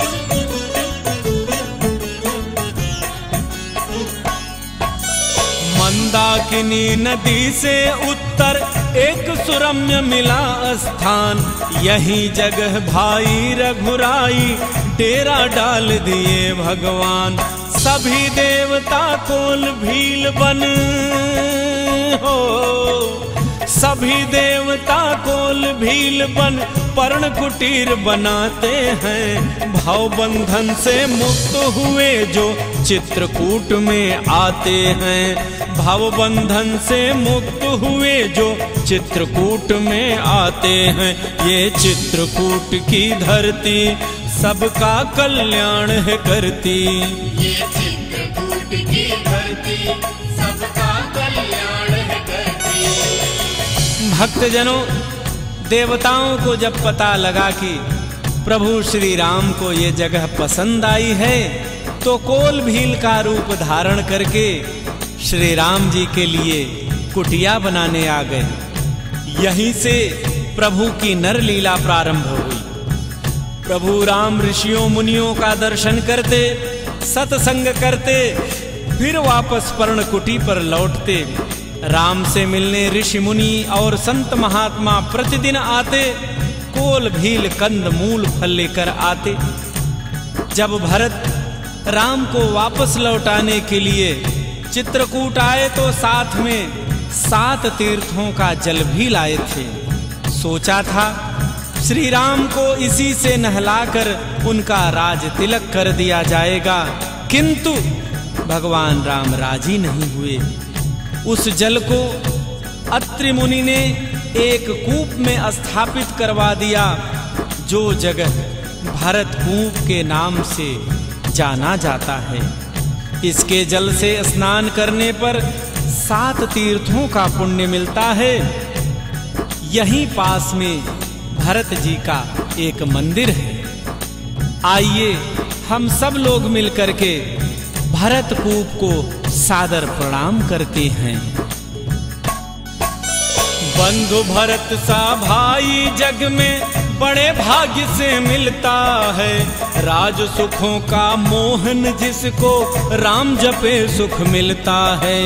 A: मंदाकिनी नदी से उत्तर एक सुरम्य मिला स्थान, यही जगह भाई रघुराई डेरा डाल दिए भगवान। सभी देवता कोल भील बन हो, सभी देवता कोल भील बन पर्ण कुटीर बनाते हैं, भाव बंधन से मुक्त हुए जो चित्रकूट में आते हैं, भाव बंधन से मुक्त हुए जो चित्रकूट में आते हैं। ये चित्रकूट की धरती सबका कल्याण है करती,
B: ये चित्रकूट की धरती सबका कल्याण है करती।
A: भक्तजनों, देवताओं को जब पता लगा कि प्रभु श्री राम को ये जगह पसंद आई है, तो कोल भील का रूप धारण करके श्री राम जी के लिए कुटिया बनाने आ गए। यहीं से प्रभु की नर लीला प्रारंभ हुई। प्रभु राम ऋषियों मुनियों का दर्शन करते, सत्संग करते, फिर वापस पर्णकुटी पर लौटते। राम से मिलने ऋषि मुनि और संत महात्मा प्रतिदिन आते, कोल भील कंद मूल फल लेकर आते। जब भरत राम को वापस लौटाने के लिए चित्रकूट आए, तो साथ में सात तीर्थों का जल भी लाए थे। सोचा था श्री राम को इसी से नहलाकर उनका राज तिलक कर दिया जाएगा, किंतु भगवान राम राजी नहीं हुए। उस जल को अत्रि मुनि ने एक कूप में स्थापित करवा दिया, जो जगह भरत कूप के नाम से जाना जाता है। इसके जल से स्नान करने पर सात तीर्थों का पुण्य मिलता है। यहीं पास में भरत जी का एक मंदिर है। आइए हम सब लोग मिलकर के भरत कूप को सादर प्रणाम करते हैं। बंधु भरत सा भाई जग में बड़े भाग्य से मिलता है, राज सुखों का मोहन जिसको राम जपे सुख मिलता है।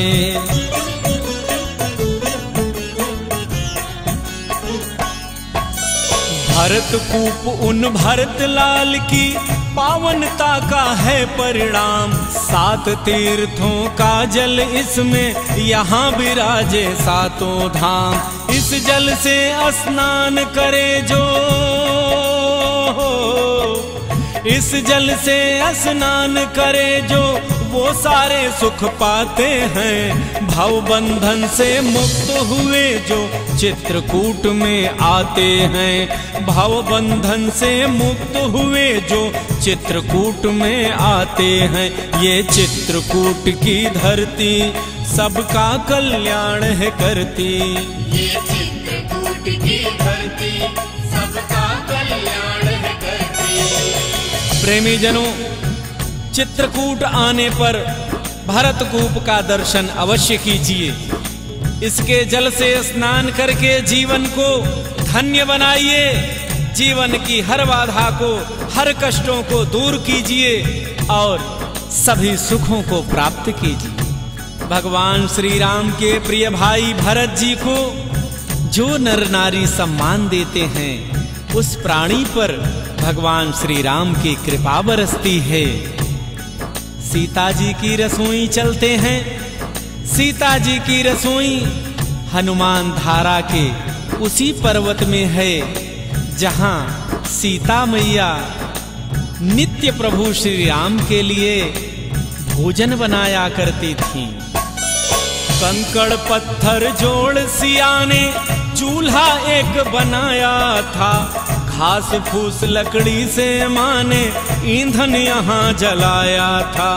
A: भरत कूप उन भरत लाल की पावनता का है परिणाम, सात तीर्थों का जल इसमें यहाँ विराजे सातों धाम। इस जल से स्नान करे जो, इस जल से स्नान करे जो वो सारे सुख पाते हैं। भव बंधन से मुक्त हुए जो चित्रकूट में आते हैं। भव बंधन से मुक्त हुए जो चित्रकूट में आते हैं। ये चित्रकूट की धरती सबका कल्याण है करती।
B: ये चित्रकूट की धरती सबका कल्याण है करती।
A: प्रेमी जनों, चित्रकूट आने पर भरतकूप का दर्शन अवश्य कीजिए। इसके जल से स्नान करके जीवन को धन्य बनाइए। जीवन की हर बाधा को, हर कष्टों को दूर कीजिए और सभी सुखों को प्राप्त कीजिए। भगवान श्री राम के प्रिय भाई भरत जी को जो नर नारी सम्मान देते हैं, उस प्राणी पर भगवान श्री राम की कृपा बरसती है। सीता जी की रसोई चलते हैं। सीता जी की रसोई हनुमान धारा के उसी पर्वत में है जहां सीता मैया नित्य प्रभु श्री राम के लिए भोजन बनाया करती थी। कंकड़ पत्थर जोड़ सिया ने चूल्हा एक बनाया था। घास फूस लकड़ी से माँ ने ईंधन यहाँ जलाया था।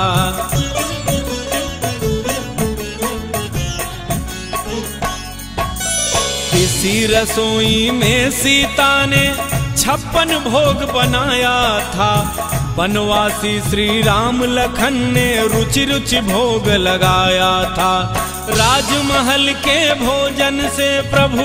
A: इसी रसोई में सीता ने छप्पन भोग बनाया था। बनवासी श्री राम लखन ने रुचि रुचि भोग लगाया था। राजमहल के भोजन से प्रभु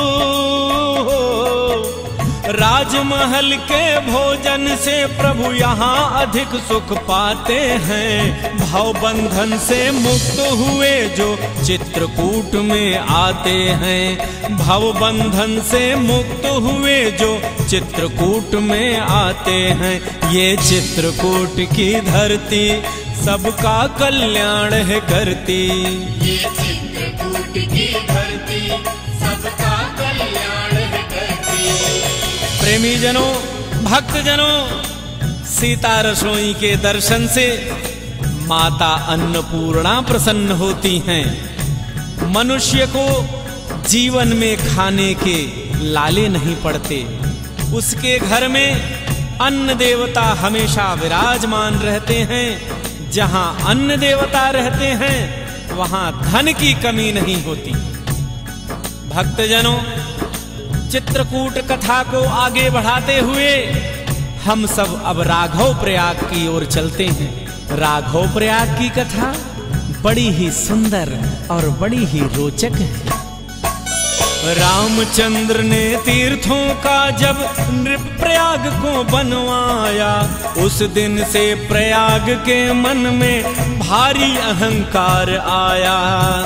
A: राजमहल के भोजन से प्रभु यहाँ अधिक सुख पाते हैं। भव बंधन से मुक्त हुए जो चित्रकूट में आते हैं। भव बंधन से मुक्त हुए जो चित्रकूट में आते हैं। ये चित्रकूट की धरती सबका कल्याण है करती।
B: ये चित्रकूट की धरती सबका कल्याण है करती।
A: प्रेमी जनों, भक्त जनों, सीता रसोई के दर्शन से माता अन्नपूर्णा प्रसन्न होती हैं। मनुष्य को जीवन में खाने के लाले नहीं पड़ते। उसके घर में अन्न देवता हमेशा विराजमान रहते हैं। जहां अन्न देवता रहते हैं वहां धन की कमी नहीं होती। भक्तजनों, चित्रकूट कथा को आगे बढ़ाते हुए हम सब अब राघव प्रयाग की ओर चलते हैं। राघव प्रयाग की कथा बड़ी ही सुंदर और बड़ी ही रोचक है। रामचंद्र ने तीर्थों का जब नृप प्रयाग को बनवाया, उस दिन से प्रयाग के मन में भारी अहंकार आया।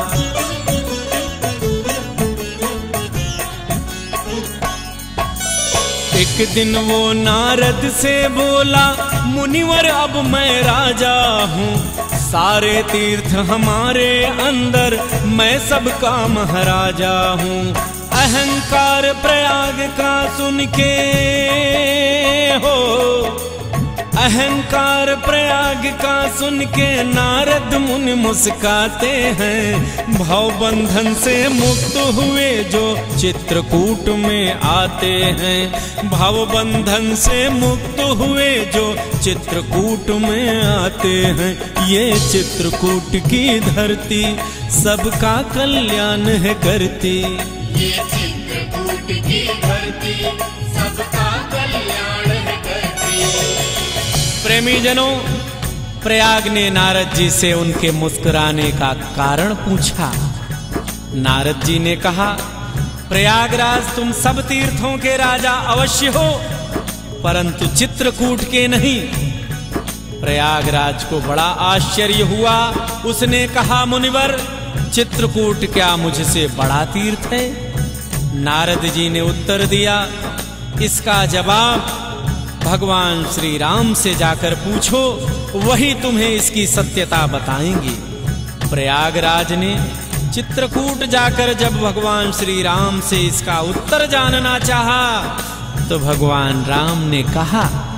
A: एक दिन वो नारद से बोला, मुनिवर अब मैं राजा हूँ, सारे तीर्थ हमारे अंदर, मैं सबका महाराजा हूँ। अहंकार प्रयाग का सुन के हो, अहंकार प्रयाग का सुन के नारद मुनि मुस्काते हैं। भव बंधन से मुक्त हुए जो चित्रकूट में आते हैं। भव बंधन से मुक्त हुए जो चित्रकूट में आते हैं। ये चित्रकूट की धरती सबका कल्याण है करती।
B: ये चित्रकूट की धरती सबका कल्याण है करती।
A: प्रेमी जनों, प्रयाग ने नारद जी से उनके मुस्कुराने का कारण पूछा। नारद जी ने कहा, प्रयागराज तुम सब तीर्थों के राजा अवश्य हो, परंतु चित्रकूट के नहीं। प्रयागराज को बड़ा आश्चर्य हुआ। उसने कहा, मुनिवर चित्रकूट क्या मुझसे बड़ा तीर्थ है? नारद जी ने उत्तर दिया, इसका जवाब भगवान श्री राम से जाकर पूछो, वही तुम्हें इसकी सत्यता बताएंगे। प्रयागराज ने चित्रकूट जाकर जब भगवान श्री राम से इसका उत्तर जानना चाहा, तो भगवान राम ने कहा,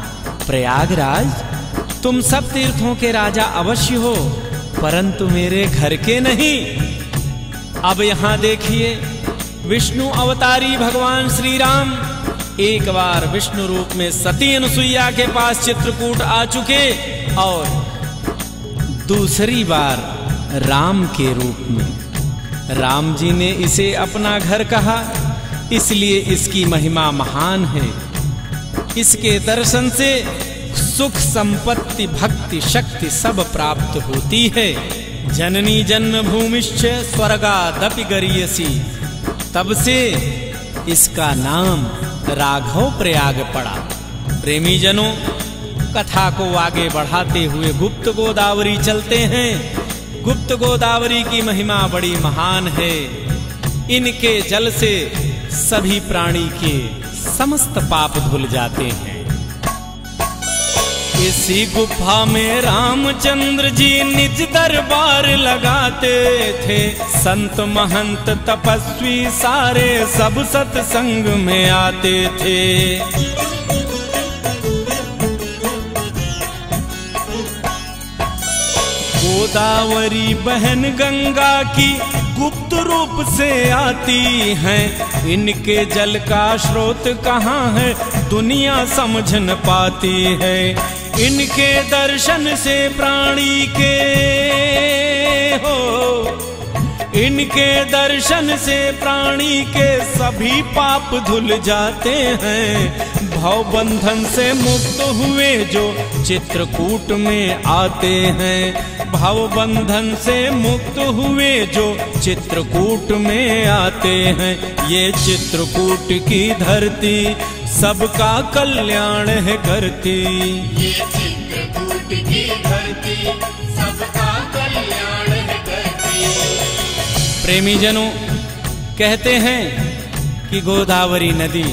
A: प्रयागराज, तुम सब तीर्थों के राजा अवश्य हो, परंतु मेरे घर के नहीं। अब यहां देखिए, विष्णु अवतारी भगवान श्री राम एक बार विष्णु रूप में सती अनुसुईया के पास चित्रकूट आ चुके और दूसरी बार राम के रूप में। राम जी ने इसे अपना घर कहा, इसलिए इसकी महिमा महान है। इसके दर्शन से सुख, संपत्ति, भक्ति, शक्ति सब प्राप्त होती है। जननी जन्मभूमिश्च स्वर्गादपि गरीयसी, तब से इसका नाम राघव प्रयाग पड़ा। प्रेमी जनों, कथा को आगे बढ़ाते हुए गुप्त गोदावरी चलते हैं। गुप्त गोदावरी की महिमा बड़ी महान है। इनके जल से सभी प्राणी के समस्त पाप धुल जाते हैं। इसी गुफा में रामचंद्र जी निज दरबार लगाते थे। संत महंत तपस्वी सारे सब सत्संग में आते थे। गोदावरी बहन गंगा की गुप्त रूप से आती हैं। इनके जल का स्रोत कहाँ है दुनिया समझ न पाती है। इनके दर्शन से प्राणी के हो, इनके दर्शन से प्राणी के सभी पाप धुल जाते हैं। भव बंधन से मुक्त हुए जो चित्रकूट में आते हैं। भव बंधन से मुक्त हुए जो चित्रकूट में आते हैं। ये चित्रकूट की धरती सबका कल्याण है करती।
B: ये चित्रकूट की धरती सबका कल्याण है करती।
A: प्रेमी जनों, कहते हैं कि गोदावरी नदी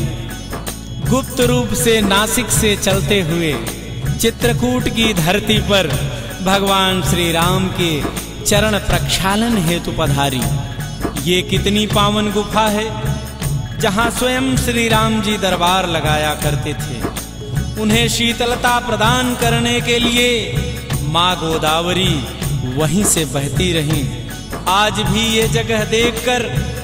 A: गुप्त रूप से नासिक से चलते हुए चित्रकूट की धरती पर भगवान श्री राम के चरण प्रक्षालन हेतु पधारी। ये कितनी पावन गुफा है, जहां स्वयं श्री राम जी दरबार लगाया करते थे। उन्हें शीतलता प्रदान करने के लिए माँ गोदावरी वहीं से बहती रही। आज भी ये जगह देखकर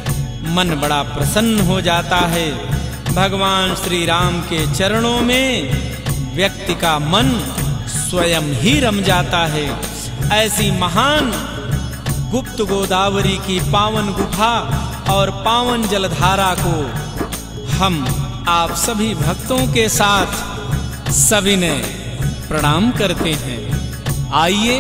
A: मन बड़ा प्रसन्न हो जाता है। भगवान श्री राम के चरणों में व्यक्ति का मन स्वयं ही रम जाता है। ऐसी महान गुप्त गोदावरी की पावन गुफा और पावन जलधारा को हम आप सभी भक्तों के साथ सविनय प्रणाम करते हैं। आइए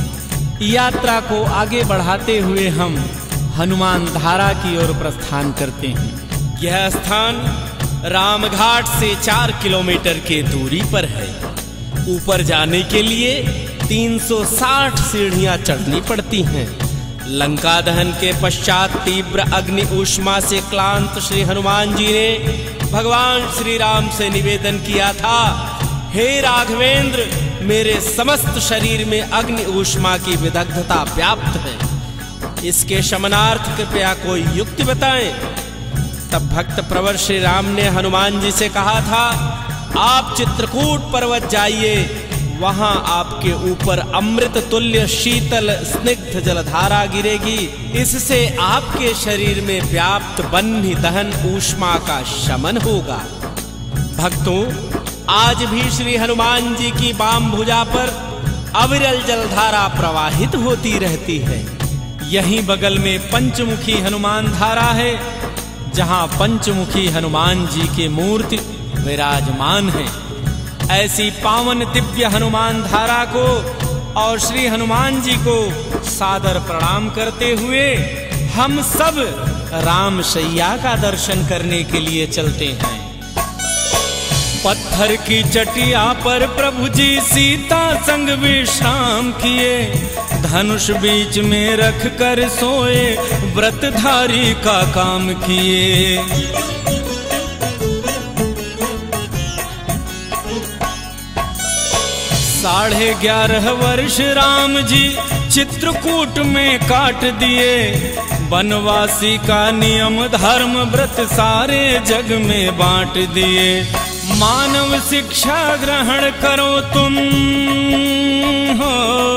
A: यात्रा को आगे बढ़ाते हुए हम हनुमान धारा की ओर प्रस्थान करते हैं। यह स्थान रामघाट से चार किलोमीटर की दूरी पर है। ऊपर जाने के लिए तीन सौ साठ सीढ़ियां चढ़नी पड़ती हैं। लंका दहन के पश्चात तीव्र अग्नि ऊष्मा से क्लांत श्री हनुमान जी ने भगवान श्री राम से निवेदन किया था, हे राघवेंद्र, मेरे समस्त शरीर में अग्नि ऊष्मा की विदग्धता व्याप्त है। इसके शमनार्थ कृपया कोई युक्ति बताएं। तब भक्त प्रवर श्री राम ने हनुमान जी से कहा था, आप चित्रकूट पर्वत जाइए, वहां आपके ऊपर अमृत तुल्य शीतल स्निग्ध जलधारा गिरेगी। इससे आपके शरीर में व्याप्त बन्ही दहन ऊष्मा का शमन होगा। भक्तों, आज भी श्री हनुमान जी की बाम भुजा पर अविरल जलधारा प्रवाहित होती रहती है। यहीं बगल में पंचमुखी हनुमान धारा है, जहां पंचमुखी हनुमान जी की मूर्ति विराजमान है। ऐसी पावन दिव्य हनुमान धारा को और श्री हनुमान जी को सादर प्रणाम करते हुए हम सब राम शैया का दर्शन करने के लिए चलते हैं। पत्थर की चटिया पर प्रभु जी सीता संग विश्राम किए। धनुष बीच में रख कर सोए, व्रतधारी का काम किए। साढ़े ग्यारह वर्ष राम जी चित्रकूट में काट दिए। वनवासी का नियम धर्म व्रत सारे जग में बांट दिए। मानव शिक्षा ग्रहण करो तुम हो,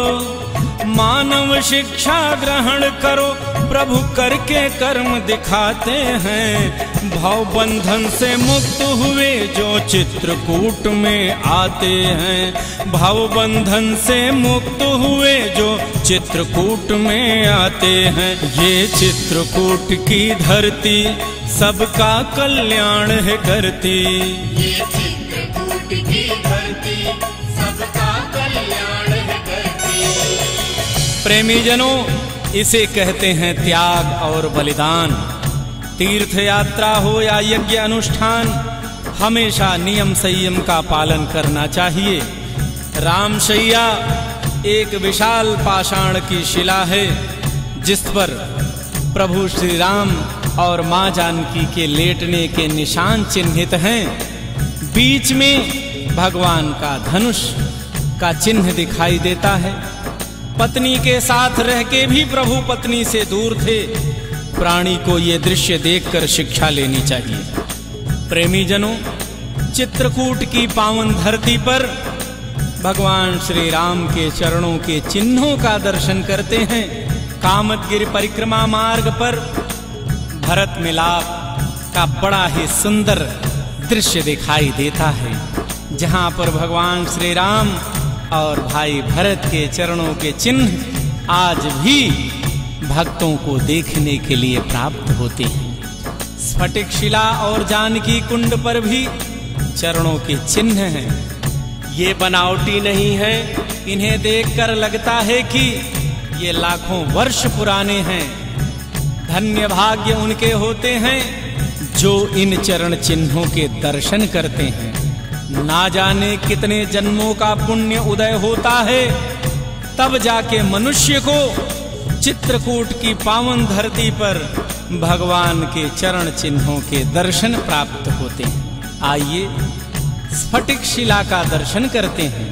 A: मानव शिक्षा ग्रहण करो, प्रभु करके कर्म दिखाते हैं। भाव बंधन से मुक्त हुए जो चित्रकूट में आते हैं, भाव बंधन से मुक्त हुए जो चित्रकूट में आते हैं। ये चित्रकूट की धरती सबका कल्याण है करती,
B: ये चित्रकूट की धरती सबका कल्याण है करती।
A: प्रेमी जनों, इसे कहते हैं त्याग और बलिदान। तीर्थ यात्रा हो या यज्ञ अनुष्ठान, हमेशा नियम संयम का पालन करना चाहिए। रामशैया एक विशाल पाषाण की शिला है, जिस पर प्रभु श्री राम और मां जानकी के लेटने के निशान चिन्हित हैं। बीच में भगवान का धनुष का चिन्ह दिखाई देता है। पत्नी के साथ रह के भी प्रभु पत्नी से दूर थे। प्राणी को ये दृश्य देखकर शिक्षा लेनी चाहिए। प्रेमी जनों, चित्रकूट की पावन धरती पर भगवान श्री राम के चरणों के चिन्हों का दर्शन करते हैं। कामदगिरि परिक्रमा मार्ग पर भरत मिलाप का बड़ा ही सुंदर दृश्य दिखाई देता है, जहां पर भगवान श्री राम और भाई भरत के चरणों के चिन्ह आज भी भक्तों को देखने के लिए प्राप्त होते हैं। स्फटिक शिला और जानकी कुंड पर भी चरणों के चिन्ह हैं। ये बनावटी नहीं है, इन्हें देखकर लगता है कि ये लाखों वर्ष पुराने हैं। धन्य भाग्य उनके होते हैं जो इन चरण चिन्हों के दर्शन करते हैं। ना जाने कितने जन्मों का पुण्य उदय होता है, तब जाके मनुष्य को चित्रकूट की पावन धरती पर भगवान के चरण चिन्हों के दर्शन प्राप्त होते हैं। आइए स्फटिक शिला का दर्शन करते हैं।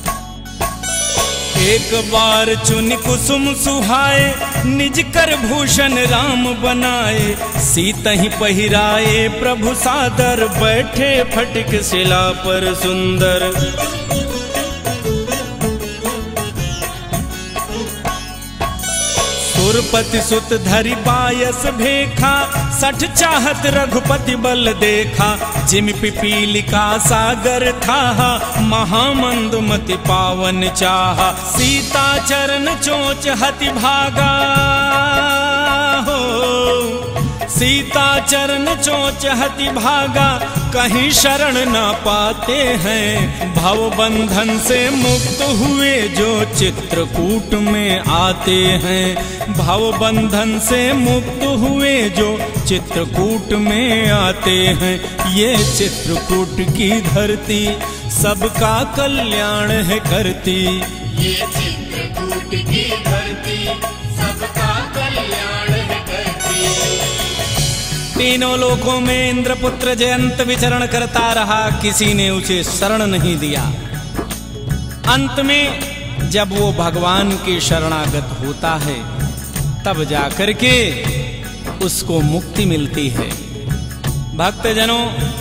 A: एक बार चुन कुसुम सुहाए, निज कर भूषण राम बनाए। सीत ही पहिराए प्रभु सादर, बैठे फटिक शिला पर सुंदर। सुरपति सुत धरि बायस भेखा, सठ चाहत रघुपति बल देखा। जिम पिपीलिका सागर था, महामंदुमति पावन चाहा। सीता चरण चोच हति भागा हो, सीता चरण चोच हति भागा। कहीं शरण न पाते हैं, भव बंधन से मुक्त हुए जो चित्रकूट में आते हैं। भव बंधन से मुक्त हुए जो चित्रकूट में आते हैं। ये चित्रकूट की धरती सबका कल्याण है करती,
B: ये चित्रकूट की धरती सबका कल्याण है करती।
A: तीनों लोकों में इंद्रपुत्र जयंत विचरण करता रहा, किसी ने उसे शरण नहीं दिया। अंत में जब वो भगवान के शरणागत होता है, तब जाकर के उसको मुक्ति मिलती है। भक्तजनों,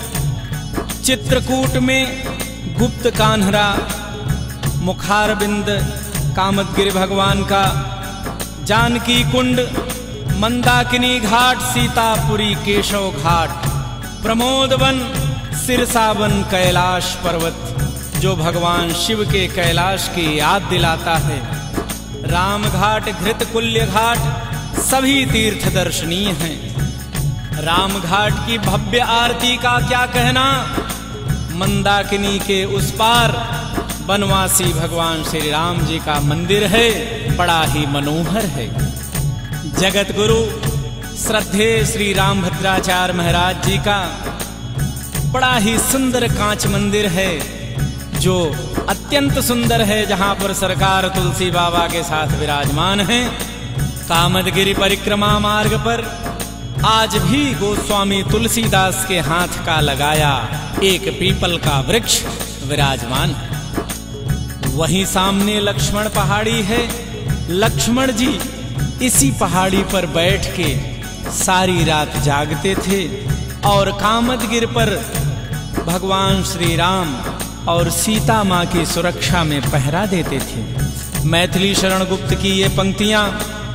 A: चित्रकूट में गुप्त कान्हरा, मुखारबिंद कामदगिरि भगवान का, जानकी कुंड, मंदाकिनी घाट, सीतापुरी केशव घाट, प्रमोदवन, सिरसावन, कैलाश पर्वत जो भगवान शिव के कैलाश की याद दिलाता है, राम घाट, घृतकुल्य घाट, सभी तीर्थ दर्शनीय हैं। राम घाट की भव्य आरती का क्या कहना। मंदाकिनी के उस पार बनवासी भगवान श्री राम जी का मंदिर है, बड़ा ही मनोहर है। जगत गुरु श्रद्धेय श्री राम भद्राचार्य महाराज जी का बड़ा ही सुंदर कांच मंदिर है, जो अत्यंत सुंदर है, जहां पर सरकार तुलसी बाबा के साथ विराजमान हैं। कामदगिरि परिक्रमा मार्ग पर आज भी गोस्वामी तुलसीदास के हाथ का लगाया एक पीपल का वृक्ष विराजमान है। वहीं सामने लक्ष्मण पहाड़ी है। लक्ष्मण जी इसी पहाड़ी पर बैठ के सारी रात जागते थे और कामदगिरि पर भगवान श्री राम और सीता माँ की सुरक्षा में पहरा देते थे। मैथिली शरण गुप्त की ये पंक्तियां।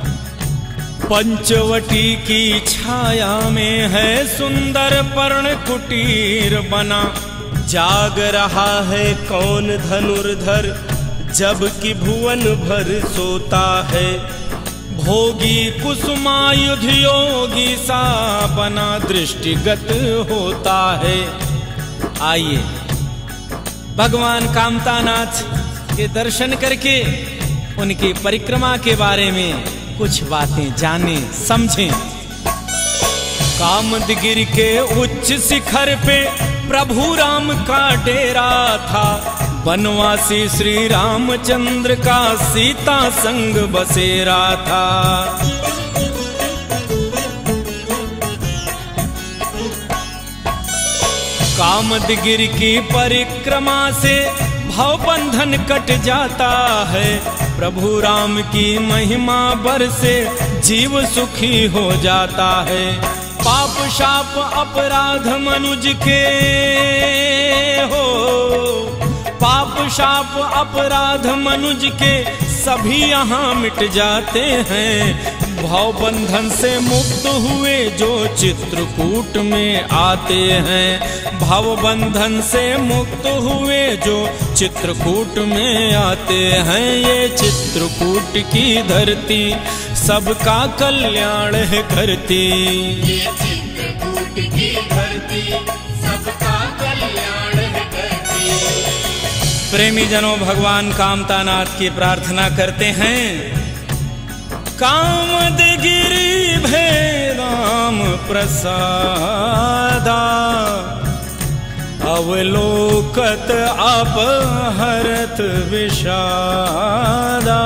A: पंचवटी की छाया में है सुंदर पर्ण कुटीर बना, जाग रहा है कौन धनुर्धर जबकि भुवन भर सोता है, भोगी कुसुमायुध योगी सा बना दृष्टिगत होता है। आइए भगवान कामतानाथ के दर्शन करके उनकी परिक्रमा के बारे में कुछ बातें जाने समझें। कामदगिरि के उच्च शिखर पे प्रभु राम का डेरा था, वनवासी श्री रामचंद्र का सीता संग बसेरा था। कामदगिरि की परिक्रमा से भवबंधन कट जाता है, प्रभु राम की महिमा बर से जीव सुखी हो जाता है। पाप शाप अपराध मनुज के हो, पाप शाप अपराध मनुज के सभी यहाँ मिट जाते हैं, भवबंधन से मुक्त हुए जो चित्रकूट में आते हैं, भवबंधन से मुक्त हुए जो चित्रकूट में आते हैं। ये चित्रकूट की धरती सबका कल्याण है करती,
B: ये चित्रकूट की धरती सबका कल्याण है करती।
A: प्रेमी जनों भगवान कामतानाथ की प्रार्थना करते हैं। कामदगिरि भे राम प्रसादा, अवलोकत अपहरत विषादा।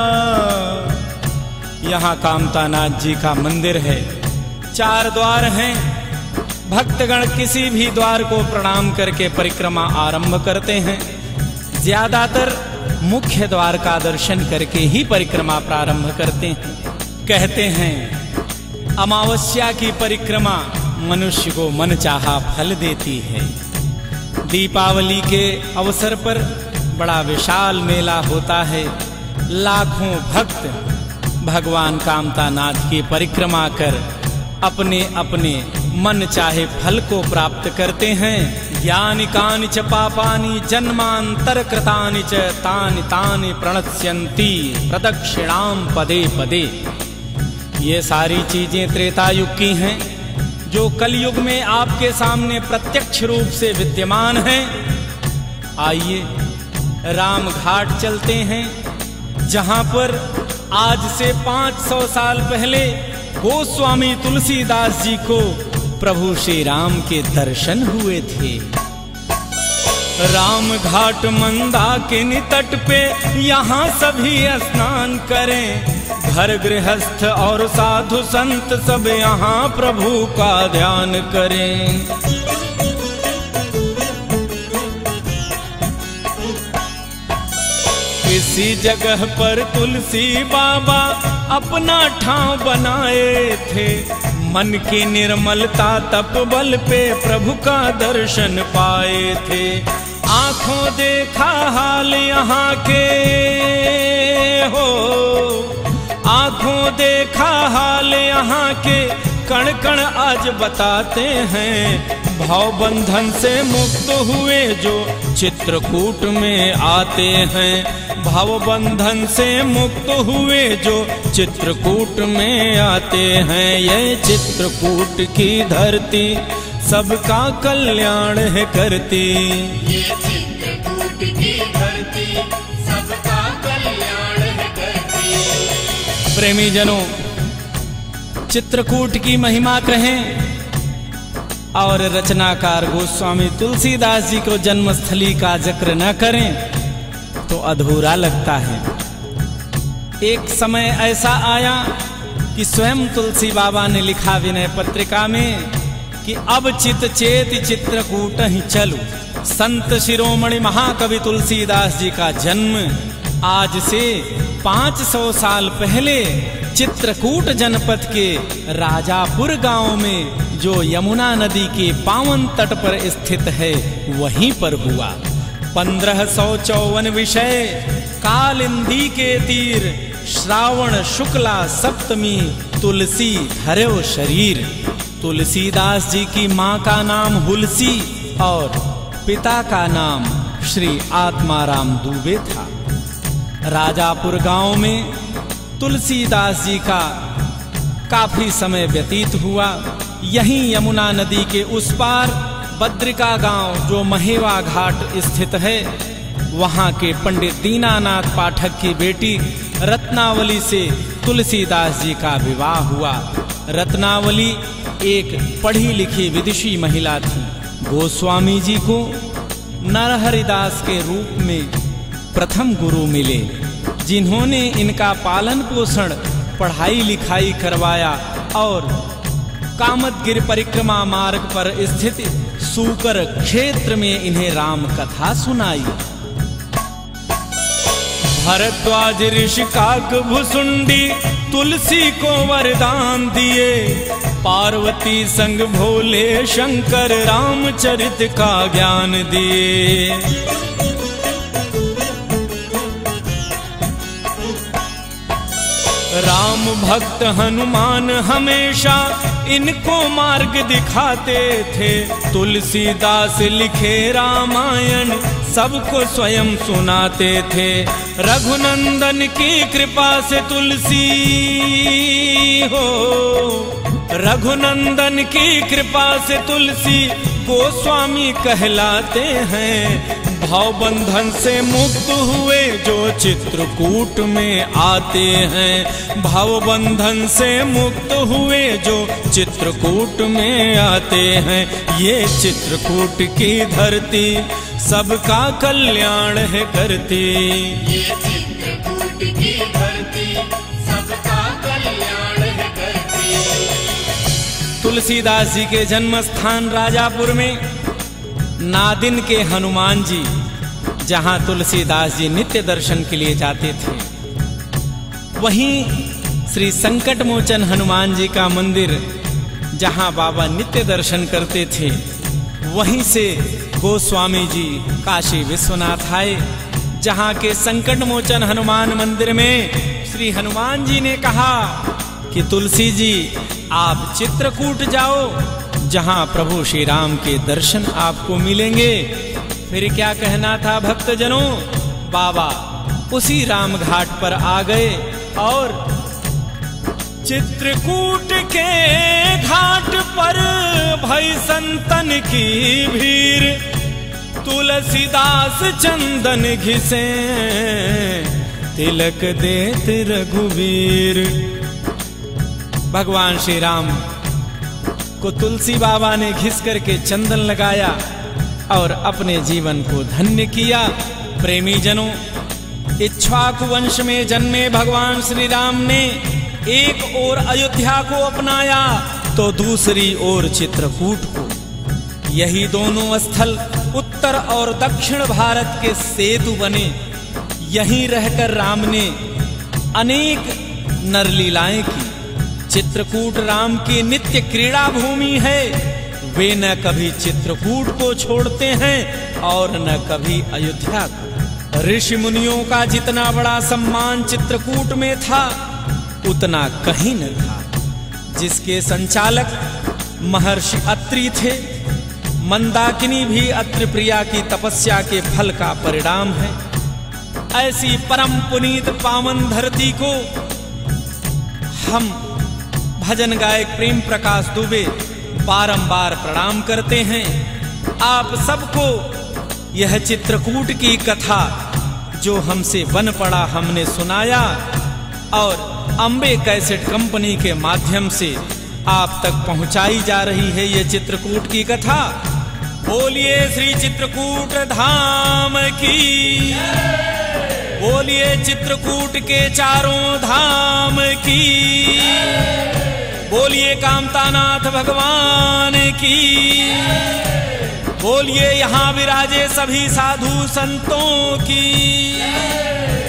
A: यहाँ कामतानाथ जी का मंदिर है, चार द्वार हैं। भक्तगण किसी भी द्वार को प्रणाम करके परिक्रमा आरंभ करते हैं। ज्यादातर मुख्य द्वार का दर्शन करके ही परिक्रमा प्रारंभ करते हैं। कहते हैं अमावस्या की परिक्रमा मनुष्य को मनचाहा फल देती है। दीपावली के अवसर पर बड़ा विशाल मेला होता है। लाखों भक्त भगवान कामतानाथ की परिक्रमा कर अपने अपने मन चाहे फल को प्राप्त करते हैं। यानि कानि च पापानि जन्मांतर कृतानि च तानि तानि प्रणश्यन्ति प्रदक्षिणाम पदे पदे। ये सारी चीजें त्रेता युग की हैं, जो कलयुग में आपके सामने प्रत्यक्ष रूप से विद्यमान हैं। आइए राम घाट चलते हैं, जहां पर आज से पांच सौ साल पहले गोस्वामी तुलसीदास जी को प्रभु श्री राम के दर्शन हुए थे। राम घाट मंदाकिनी तट पे यहाँ सभी स्नान करें, घर गृहस्थ और साधु संत सब यहाँ प्रभु का ध्यान करें। किसी जगह पर तुलसी बाबा अपना ठाव बनाए थे, मन की निर्मलता तप बल पे प्रभु का दर्शन पाए थे। आंखों देखा हाल यहाँ के हो, आंखों देखा हाल यहाँ के कण कण आज बताते हैं। भवबंधन से मुक्त हुए जो चित्रकूट में आते हैं, भवबंधन से मुक्त हुए जो चित्रकूट में आते हैं। ये चित्रकूट की धरती सबका कल्याण है करती,
B: ये चित्रकूट की धरती सबका कल्याण है करती।
A: प्रेमी जनों, चित्रकूट की महिमा कहें और रचनाकार गोस्वामी तुलसीदास जी को जन्मस्थली का जिक्र न करें तो अधूरा लगता है। एक समय ऐसा आया कि स्वयं तुलसी बाबा ने लिखा विनय पत्रिका में कि अब चित चेत चित्रकूट ही चलो। संत शिरोमणि महाकवि तुलसीदास जी का जन्म आज से पाँच सौ साल पहले चित्रकूट जनपद के राजापुर गांव में जो यमुना नदी के पावन तट पर स्थित है वहीं पर हुआ। पंद्रह सौ चौवन विषय कालिंदी के तीर, श्रावण शुक्ला सप्तमी तुलसी धर्यो शरीर। तुलसीदास जी की माँ का नाम हुलसी और पिता का नाम श्री आत्माराम दुबे था। राजापुर गांव में तुलसीदास जी का काफी समय व्यतीत हुआ। यहीं यमुना नदी के उस पार बद्रिका गांव जो महेवा घाट स्थित है, वहां के पंडित दीनानाथ पाठक की बेटी रत्नावली से तुलसीदास जी का विवाह हुआ। रत्नावली एक पढ़ी लिखी विदुषी महिला थी। गोस्वामी जी को नरहरिदास के रूप में प्रथम गुरु मिले, जिन्होंने इनका पालन पोषण पढ़ाई लिखाई करवाया और कामदगिरि परिक्रमा मार्ग पर स्थित सूकर क्षेत्र में इन्हें राम कथा सुनाई। भरद्वाज ऋषि काकभुसुंडी तुलसी को वरदान दिए, पार्वती संग भोले शंकर रामचरित का ज्ञान दिए। राम भक्त हनुमान हमेशा इनको मार्ग दिखाते थे। तुलसीदास लिखे रामायण सबको स्वयं सुनाते थे। रघुनंदन की कृपा से तुलसी हो, रघुनंदन की कृपा से तुलसी गोस्वामी कहलाते हैं। भाव बंधन से मुक्त हुए जो चित्रकूट में आते हैं, भाव बंधन से मुक्त हुए जो चित्रकूट में आते हैं। ये चित्रकूट की धरती सबका कल्याण है करती।
B: ये चित्रकूट की धरती सबका कल्याण है करती।
A: तुलसीदास जी के जन्म स्थान राजापुर में नादिन के हनुमान जी, जहां तुलसीदास जी नित्य दर्शन के लिए जाते थे, वहीं श्री संकट मोचन हनुमान जी का मंदिर जहां बाबा नित्य दर्शन करते थे, वहीं से गोस्वामी जी काशी विश्वनाथ आए, जहां के संकट मोचन हनुमान मंदिर में श्री हनुमान जी ने कहा कि तुलसी जी आप चित्रकूट जाओ, जहां प्रभु श्री राम के दर्शन आपको मिलेंगे। फिर क्या कहना था भक्तजनों, बाबा उसी राम घाट पर आ गए और चित्रकूट के घाट पर भई संतन की भीड़, तुलसीदास चंदन घिसे तिलक देत रघुवीर। भगवान श्री राम को तुलसी बाबा ने घिस करके चंदन लगाया और अपने जीवन को धन्य किया। प्रेमी जनों, इक्ष्वाकु वंश में जन्मे भगवान श्री राम ने एक ओर अयोध्या को अपनाया तो दूसरी ओर चित्रकूट को। यही दोनों स्थल उत्तर और दक्षिण भारत के सेतु बने। यहीं रहकर राम ने अनेक नरलीलाएं की। चित्रकूट राम की नित्य क्रीड़ा भूमि है। वे न कभी चित्रकूट को छोड़ते हैं और न कभी अयोध्या को। ऋषि मुनियों का जितना बड़ा सम्मान चित्रकूट में था, उतना कहीं न था। जिसके संचालक महर्षि अत्रि थे। मंदाकिनी भी अत्रि प्रिया की तपस्या के फल का परिणाम है। ऐसी परम पुनीत पावन धरती को हम भजन गायक प्रेम प्रकाश दुबे बारंबार प्रणाम करते हैं। आप सबको यह चित्रकूट की कथा जो हमसे बन पड़ा हमने सुनाया और अम्बे कैसेट कंपनी के माध्यम से आप तक पहुंचाई जा रही है ये चित्रकूट की कथा। बोलिए श्री चित्रकूट धाम की, बोलिए चित्रकूट के चारों धाम की, बोलिए कामतानाथ भगवान की, बोलिए यहाँ विराजे सभी साधु संतों की।